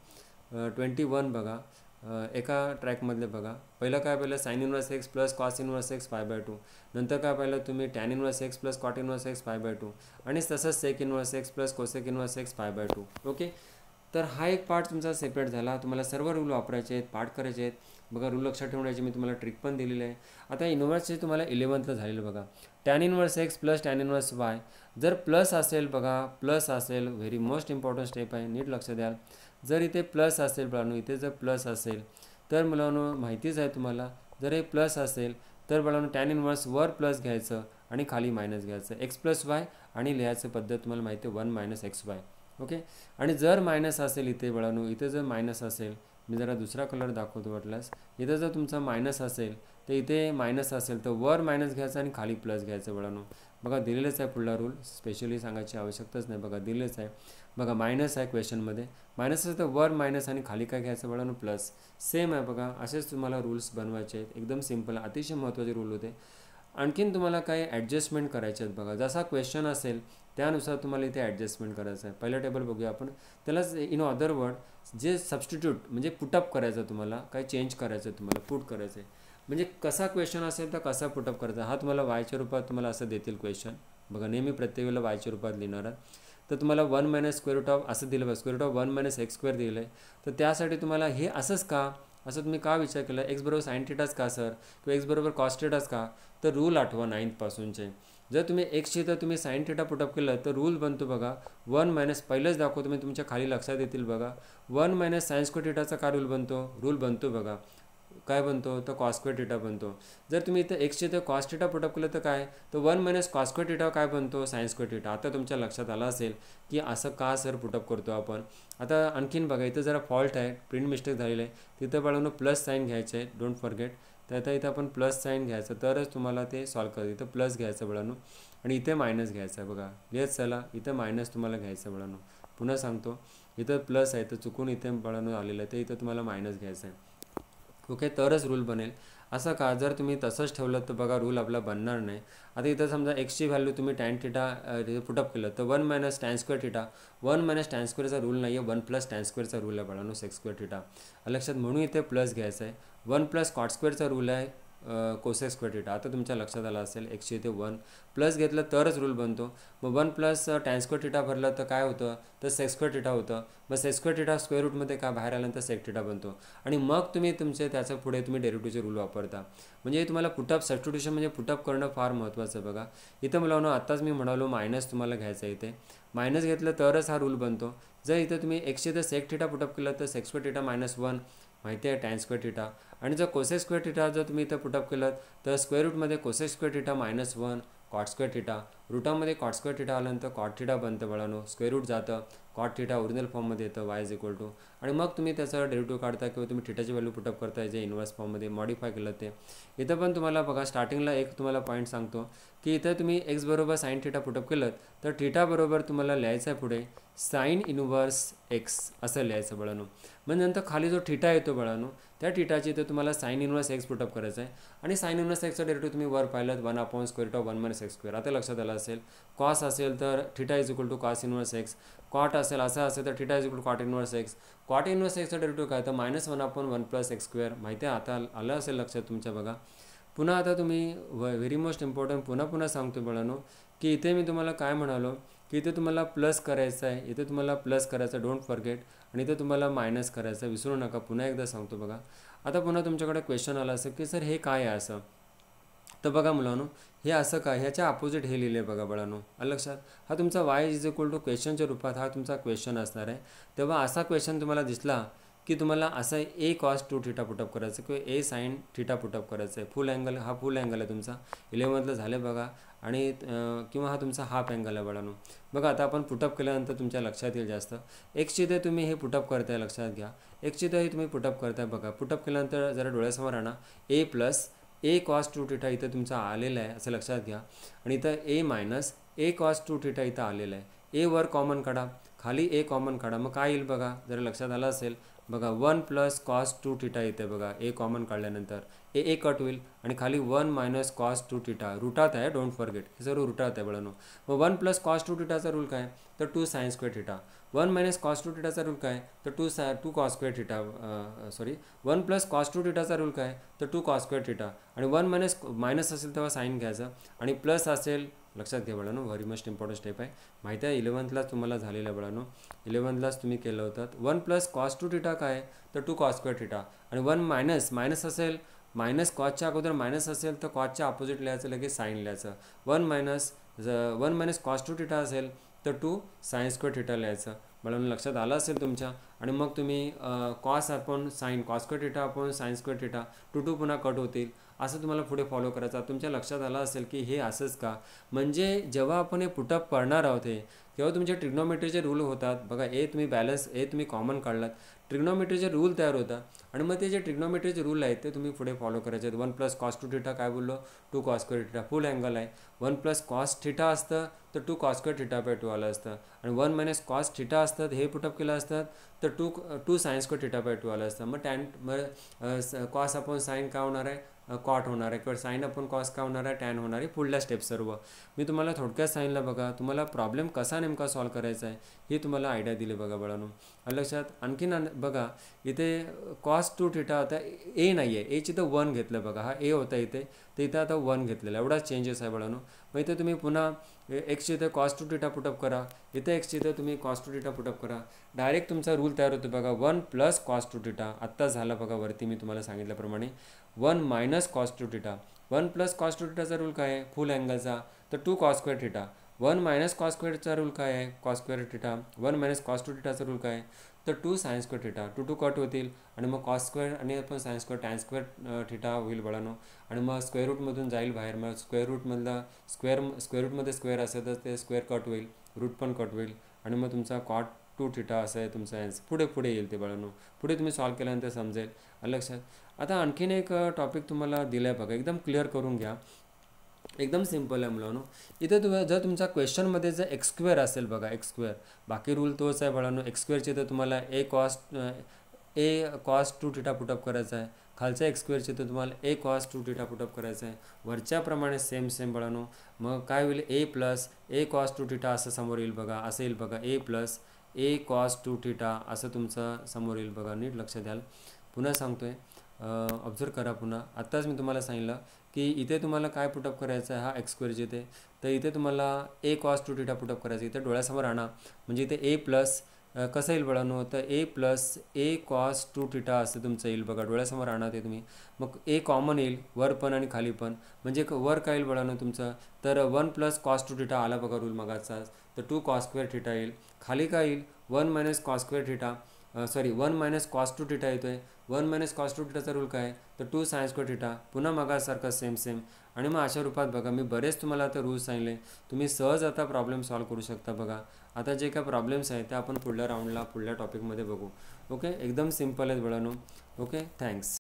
21 बघा एका ट्रॅकमधले बघा. पहिलं काय पाहिलं, sine inverse x plus cos inverse x π/2. नंतर काय पाहिलं तुम्ही, tan inverse x plus cot inverse x π/2 आणि तसंच sec inverse x plus cosec inverse x π/2. Okay. तर हा एक पार्ट तुमचा सेपरेट झाला. तुम्हाला सर्व रूल वापरायचे आहेत, पाठ करायचे आहेत बघा. रूल लक्षात ठेवण्याची मी तुम्हाला ट्रिक पण दिलेली आहे. आता इन्व्हर्सचे तुम्हाला 11thला झालेलं बघा. Tan inverse x plus tan inverse y, जर प्लस असेल बघा, प्लस असेल, व्हेरी मोस्ट इम्पॉर्टंट स्टेप आहे, नीट लक्ष द्याल. जर इथे प्लस असेल बळानो, इथे जर प्लस असेल तर मुलांनो माहितीच आहे तुम्हाला, जर हे प्लस असेल तर बळानो टॅन इन्व्हर्स वर प्लस घ्यायचं आणि खाली मायनस घ्यायचं, एक्स प्लस वाय, आणि लिहायचं पद्धत तुम्हाला माहिती आहे 1 - xy. ओके. आणि जर मायनस असेल इथे बळानो, इथे जर मायनस असेल, मी जरा दुसरा कलर दाखवतो वाटल्यास, इथं जर तुमचा मायनस असेल तर इथे मायनस असेल तर वर मायनस घ्यायचं आणि खाली प्लस घ्यायचं बळानो. बघा दिलेलंच आहे पुढला रूल, स्पेशली सांगायची आवश्यकताच नाही. बघा दिलेलंच आहे बघा. मायनस आहे क्वेश्चनमध्ये, मायनस असेल तर वर मायनस आणि खाली काय घ्यायचं बळानो, प्लस. सेम आहे बघा. असेच तुम्हाला रूल्स बनवायचे आहेत. एकदम सिम्पल, अतिशय महत्त्वाचे रूल होते. आणखीन तुम्हाला काही ॲडजस्टमेंट करायचे आहेत बघा. जसा क्वेश्चन असेल त्यानुसार तुम्हाला इथे ॲडजस्टमेंट करायचं आहे. पहिलं टेबल बघूया आपण. त्यालाच इन अदर वर्ड जे सबस्टिट्यूट म्हणजे पुटअप करायचं, तुम्हाला काय चेंज करायचं आहे, तुम्हाला पुट करायचं आहे. म्हणजे कसा क्वेश्चन असेल तर कसा पुटअप करायचा. हा तुम्हाला वायच्या रूपात तुम्हाला असं देतील क्वेश्चन बघा. नेहमी प्रत्येक वेळेला वायच्या रूपात लिहिणार आहात. तर तुम्हाला 1 - स्क्वेअर रूट ऑफ असं दिलं बघा, स्क्वेअर रूट ऑफ 1 - x² दिलं आहे. तर त्यासाठी तुम्हाला हे असंच का, असं तुम्ही का विचार केला, एक्स बरोबर साईन थिटाच का सर, किंवा एक्स बरोबर कॉस थिटाच का. तर रूल आठवा 9th पासूनचे. जर तुम्ही एक्सची तर तुम्ही साईन थिटा पुटअप केलं तर रूल बनतो बघा 1 - पहिलंच दाखवतो मी तुमच्या खाली लक्षात येतील बघा. 1 - साइन स्क्वेअर थिटाचा काय रूल बनतो बघा. काय बनतो तर कॉस स्क्वेअर थिटा बनतो. जर तुम्ही इथं एक्सची तर कॉस थिटा पुटअप केलं तर काय, तर 1 - कॉस स्क्वेअर थिटा काय बनतो, साइन स्क्वेअर थिटा. आता तुमच्या लक्षात आलं असेल की असं का सर पुटअप करतो आपण. आता आणखीन बघा, इथं जरा फॉल्ट आहे, प्रिंट मिस्टेक झालेलं आहे. तिथं बाळांनो प्लस साईन घ्यायचं आहे, डोंट फॉरगेट. तर आता इथं आपण प्लस साईन घ्यायचं तरच तुम्हाला ते सॉल्व करायचं. इथं प्लस घ्यायचं बाळांनो आणि इथे मायनस घ्यायचं आहे बघा. लिहित चला, इथं मायनस तुम्हाला घ्यायचं बाळांनो. पुन्हा सांगतो, इथं प्लस आहे तर चुकून इथे बाळांनो आलेलं आहे, तर इथं तुम्हाला मायनस घ्यायचं आहे. ओके. तरच रूल बनेल. असं का, जर तुम्ही तसंच ठेवलं तर बघा रूल आपला बनणार नाही. आता इथं समजा एक्सची व्हॅल्यू तुम्ही टॅन थिटा पुटअप केलं तर 1 - टॅन स्क्वेअर थिटा. 1 - टॅन स्क्वेअरचा रूल नाही आहे, 1 + टॅन स्क्वेअरचा रूल आहे बाळांनो, सेक स्क्वेअर थिटा. लक्षात, म्हणून इथे प्लस घ्यायचं आहे. 1 + कॉट स्क्वेअरचा रूल आहे कोसेक स्क्वेअर थिटा. आता तुमच्या लक्षात आलं असेल, एक्सची इथे 1 प्लस घेतलं तरच रूल बनतो. मग 1 + टॅन स्क्वेअर थिटा भरलं तर काय होतं, तर सेक स्क्वेअर थिटा होतं. मग सेक स्क्वेअर थिटा स्क्वेअर रूटमध्ये काय बाहेर आल्यानंतर सेक थिटा बनतो. आणि मग तुम्ही तुमचे त्याच्या पुढे तुम्ही डेरिव्हेटिव्हचे रूल वापरता. म्हणजे तुम्हाला पुटअप सबस्टिट्यूशन म्हणजे पुटअप करणं फार महत्त्वाचं आहे बघा. इथं मला आत्ताच मी म्हणालो मायनस तुम्हाला घ्यायचं आहे. इथे मायनस घेतलं तरच हा रूल बनतो. जर इथं तुम्ही एक्सचे तर सेक थिटा पुटअप केलं तर सेक स्क्वेअर थिटा -1 माहिती आहे टॅन स्क्वेअर थिटा. आणि जर कोसेक स्क्वेअर थिटा जर तुम्ही इथं पुटअप केलं तर स्क्वेअर रूटमध्ये cosec square theta -1 cot square theta, रूटामध्ये कॉट स्क्वेअर थिटा आल्यानंतर कॉट थिटा बनतं बाळांनो, स्क्वेअर रूट जातं, कॉट थिटा ओरिजिनल फॉर्ममध्ये येतं y इज इक्वल टू, आणि मग तुम्ही त्याचा डेरिव्हेटिव्ह काढता किंवा तुम्ही थिटाची व्हॅल्यू पुटअप करताय जे इन्व्हर्स फॉर्ममध्ये मॉडिफाय केलं ते. इथं पण तुम्हाला बघा स्टार्टिंगला एक तुम्हाला पॉईंट सांगतो की इथं तुम्ही x बरोबर साईन थिटा पुटअप केलं तर थिटा बरोबर तुम्हाला लिहायचं आहे पुढे साईन इन्व्हर्स x असं लिहायचं बाळांनो. मग नंतर खाली जो थिटा येतो बाळांनो त्या थिटाची इथं तुम्हाला साईन इन्व्हर्स x पुटअप करायचं आहे, आणि साईन इन्व्हर्स एक्सचा डेरिव्हेटिव्ह तुम्ही वर पाहिलं 1/√1 - आता लक्षात आलं असेल. कॉस असेल तर theta is equal to cos inverse x, cot असेल असं असेल तर theta is equal to cot inverse x. Cot inverse एक्सचा डेरिव्हेटिव्ह काय तर -1/1 + x². माहिती आहे आता आलं असेल लक्षात तुमच्या. बघा पुन्हा आता तुम्ही व्हेरी मोस्ट इम्पॉर्टंट पुन्हा सांगतो बाळांनो की इथे मी तुम्हाला काय म्हणालो की इथे तुम्हाला प्लस करायचं आहे, इथे तुम्हाला प्लस करायचं डोंट फॉरगेट, आणि इथे तुम्हाला मायनस करायचं विसरू नका. पुन्हा एकदा सांगतो बघा. आता पुन्हा तुमच्याकडे क्वेश्चन आला असेल की सर हे काय आहे असं, तर बघा मुलांनो हे असं काय, ह्याच्या अपोजिट हे लिहिले बघा बाळांनो. लक्षात हा तुमचा y इज इक्वल टू क्वेश्चनच्या रूपात हा तुमचा क्वेश्चन असणार आहे. तेव्हा असा क्वेश्चन तुम्हाला दिसला की तुम्हाला असं a cos 2 थिटा पुटअप करायचं किंवा a sin थिटा पुटअप करायचं आहे. फुल अँगल, हा फुल अँगल आहे तुमचा 11मधलं झालं बघा, आणि किंवा हा तुमचा हाफ अँगल आहे बाळांनो. बघा आता आपण पुटअप केल्यानंतर तुमच्या लक्षात येईल जास्त. एक्सची इथे तुम्ही हे पुटअप करताय लक्षात घ्या, एक्सची इथे तुम्ही पुटअप करताय बघा. पुटअप केल्यानंतर जरा डोळ्यासमोर आणा a cos 2 थिटा इथं तुमचा आलेला आहे असं लक्षात घ्या, आणि इथं a cos 2 थिटा इथं आलेला आहे. a वर कॉमन काढा, खाली a कॉमन काढा, मग काय येईल बघा जरा लक्षात आलं असेल. बघा 1 + cos 2 थिटा येते बघा, a कॉमन काढल्यानंतर a कट होईल, आणि खाली 1 - cos 2 थिटा रूटात आहे डोंट फॉरगेट, हे सर्व रूटात आहे बाळांनो. मग 1 + cos 2 थिटाचा रूल काय तर 2 sin² थिटा. 1 - cos 2 थिटाचा रूल काय तर 2 cos² थिटा, 1 + cos 2 थिटाचा रूल काय तर 2 cos² थिटा, आणि 1 मायनस असेल तेव्हा साईन घ्यायचं, आणि प्लस असेल लक्षात घ्या बाळांनो. व्हेरी मोस्ट इम्पॉर्टंट स्टेप आहे, माहिती आहे 11thलाच तुम्हाला झालेलं आहे बाळांनो, 11thलाच तुम्ही केलं होतं. 1 + cos 2 थिटा काय तर 2 cos² थिटा, आणि 1 मायनस असेल, मायनस कॉसच्या अगोदर मायनस असेल तर कॉसच्या अपोजिट लिहायचं, लगेच साईन लिहायचं. 1 - cos 2 थिटा असेल तर 2 sin² थिटा लिहायचं. बाळांनो लक्षात आलं असेल तुमच्या. आणि मग तुम्ही cos upon sine, cos² theta upon sin² theta, 2 पुन्हा कट होतील, असं तुम्हाला पुढे फॉलो करायचं. तुमच्या लक्षात आलं असेल की हे असंच का, म्हणजे जेव्हा आपण हे पुटअप करणार आहोत हे तेव्हा तुमचे ट्रिग्नोमेट्रीचे रूल होतात बघा. तुम्ही कॉमन काढलात, ट्रिग्नोमेट्रीचे रूल तयार होतात, आणि मग ते जे ट्रिग्नोमेट्रीचे रूल आहेत ते तुम्ही पुढे फॉलो करायचे आहेत. 1 + cos 2 थिटा काय बोललो 2 cos² थिटा, फुल अँगल आहे. 1 + cos थिटा असतं तर 2 cos² थिटा/2 आलं असतं, आणि 1 - cos थिटा असतं हे पुटअप केलं असतं तर 2 sin² थिटा/2 आलं असतं. मग कॉस अपॉन साईन काय होणार आहे कॉट होणार आहे, किंवा साईन अपॉन कॉस काय होणार आहे टॅन होणार आहे. पुढल्या स्टेप सर्व मी तुम्हाला थोडक्यात सांगितलं बघा. तुम्हाला प्रॉब्लेम कसा नेमका सॉल्व करायचा आहे हे तुम्हाला आयडिया दिली बघा बाळांनो. लक्षात आणखीन बघा इथे cos 2 थिटा आता a नाही आहे, एची तर 1 घेतलं बघा, हा a होता इथे, तर इथं आता 1 घेतलेला, एवढाच चेंजेस आहे बाळांनो. मग इथे तुम्ही पुन्हा एक्सची इथे cos 2 थिटा पुटअप करा, इथे एक्सची इथे तुम्ही cos 2 थिटा पुटअप करा. डायरेक्ट तुमचा रूल तयार होतो बघा. 1 + cos 2 थिटा आत्ताच झाला बघा वरती मी तुम्हाला सांगितल्याप्रमाणे. 1 - cos 2 थिटा, 1 + cos 2 थिटाचा रूल काय आहे फुल अँगलचा तर 2 cos² थिटा. 1 - cos² चा रूल काय आहे cos² थिटा. 1 - cos 2 थिटाचा रूल काय आहे तर 2 sin² थिटा. 2 कट होतील, आणि मग cos² आणि आपण sin² tan² थिटा होईल बाळांनो, आणि मग स्क्वेअर रूटमधून जाईल बाहेर. मग स्क्वेअर रूटमधला स्क्वेअर रूटमध्ये स्क्वेअर असेल तर ते स्क्वेअर कट होईल, रूट पण कट होईल, आणि मग तुमचा cot 2 थिटा असं आहे तुमचा आन्सर. पुढे येईल ते बाळांनो, पुढे तुम्ही सॉल्व केल्यानंतर समजेल लक्षात. आता आणखीन एक टॉपिक तुम्हाला दिला आहे बघा, एकदम क्लिअर करून घ्या, एकदम सिम्पल आहे मुलांनो. इथे जर तुमचा क्वेश्चनमध्ये जर x² असेल बघा, x², बाकी रूल तोच आहे बाळांनो. x² तर तुम्हाला a cos 2 थिटा पुटअप करायचा आहे, खालच्या x² तर तुम्हाला a cos 2 थिटा पुटअप करायचं आहे, वरच्याप्रमाणे सेम बाळांनो. मग काय होईल a cos 2 थिटा असं समोर येईल बघा, असं येईल बघा a cos 2 थिटा असं तुमचं समोर येईल बघा. नीट लक्ष द्याल, पुन्हा सांगतोय, ऑब्झर्व करा पुन्हा. आत्ताच मी तुम्हाला सांगितलं की इथे तुम्हाला काय पुटअप करायचं आहे, हा x² इथे, तर इथे तुम्हाला a cos 2 थिटा पुटअप करायचं. इथे डोळ्यासमोर आणा, म्हणजे इथे a कसं येईल बाळांनो तर a cos 2 थिटा असं तुमचं येईल बघा. डोळ्यासमोर आणा ते तुम्ही. मग a कॉमन येईल वर पण आणि खाली पण, म्हणजे वर काय येईल बाळांनो तुमचं तर 1 + cos 2 थिटा आला बघा रूल मगाचाच, तर 2 cos² थिटा येईल. खाली काय येईल 1 - cos² theta, sorry 1 minus cos two theta येतो आहे. 1 मायनस कॉस टू थिटाचा रूल काय आहे, तर 2 सायन स्क्वेअर थिटा, पुन्हा मगासारखा सेम. आणि मग अशा रूपात बघा मी बरेच तुम्हाला आता रूल्स सांगले, तुम्ही सहज आता प्रॉब्लेम सॉल्व करू शकता. बघा आता जे काय प्रॉब्लेम्स आहेत ते आपण पुढल्या राऊंडला पुढल्या टॉपिकमध्ये बघू. ओके, एकदम सिम्पल आहेत मुलांनो. Okay, thanks.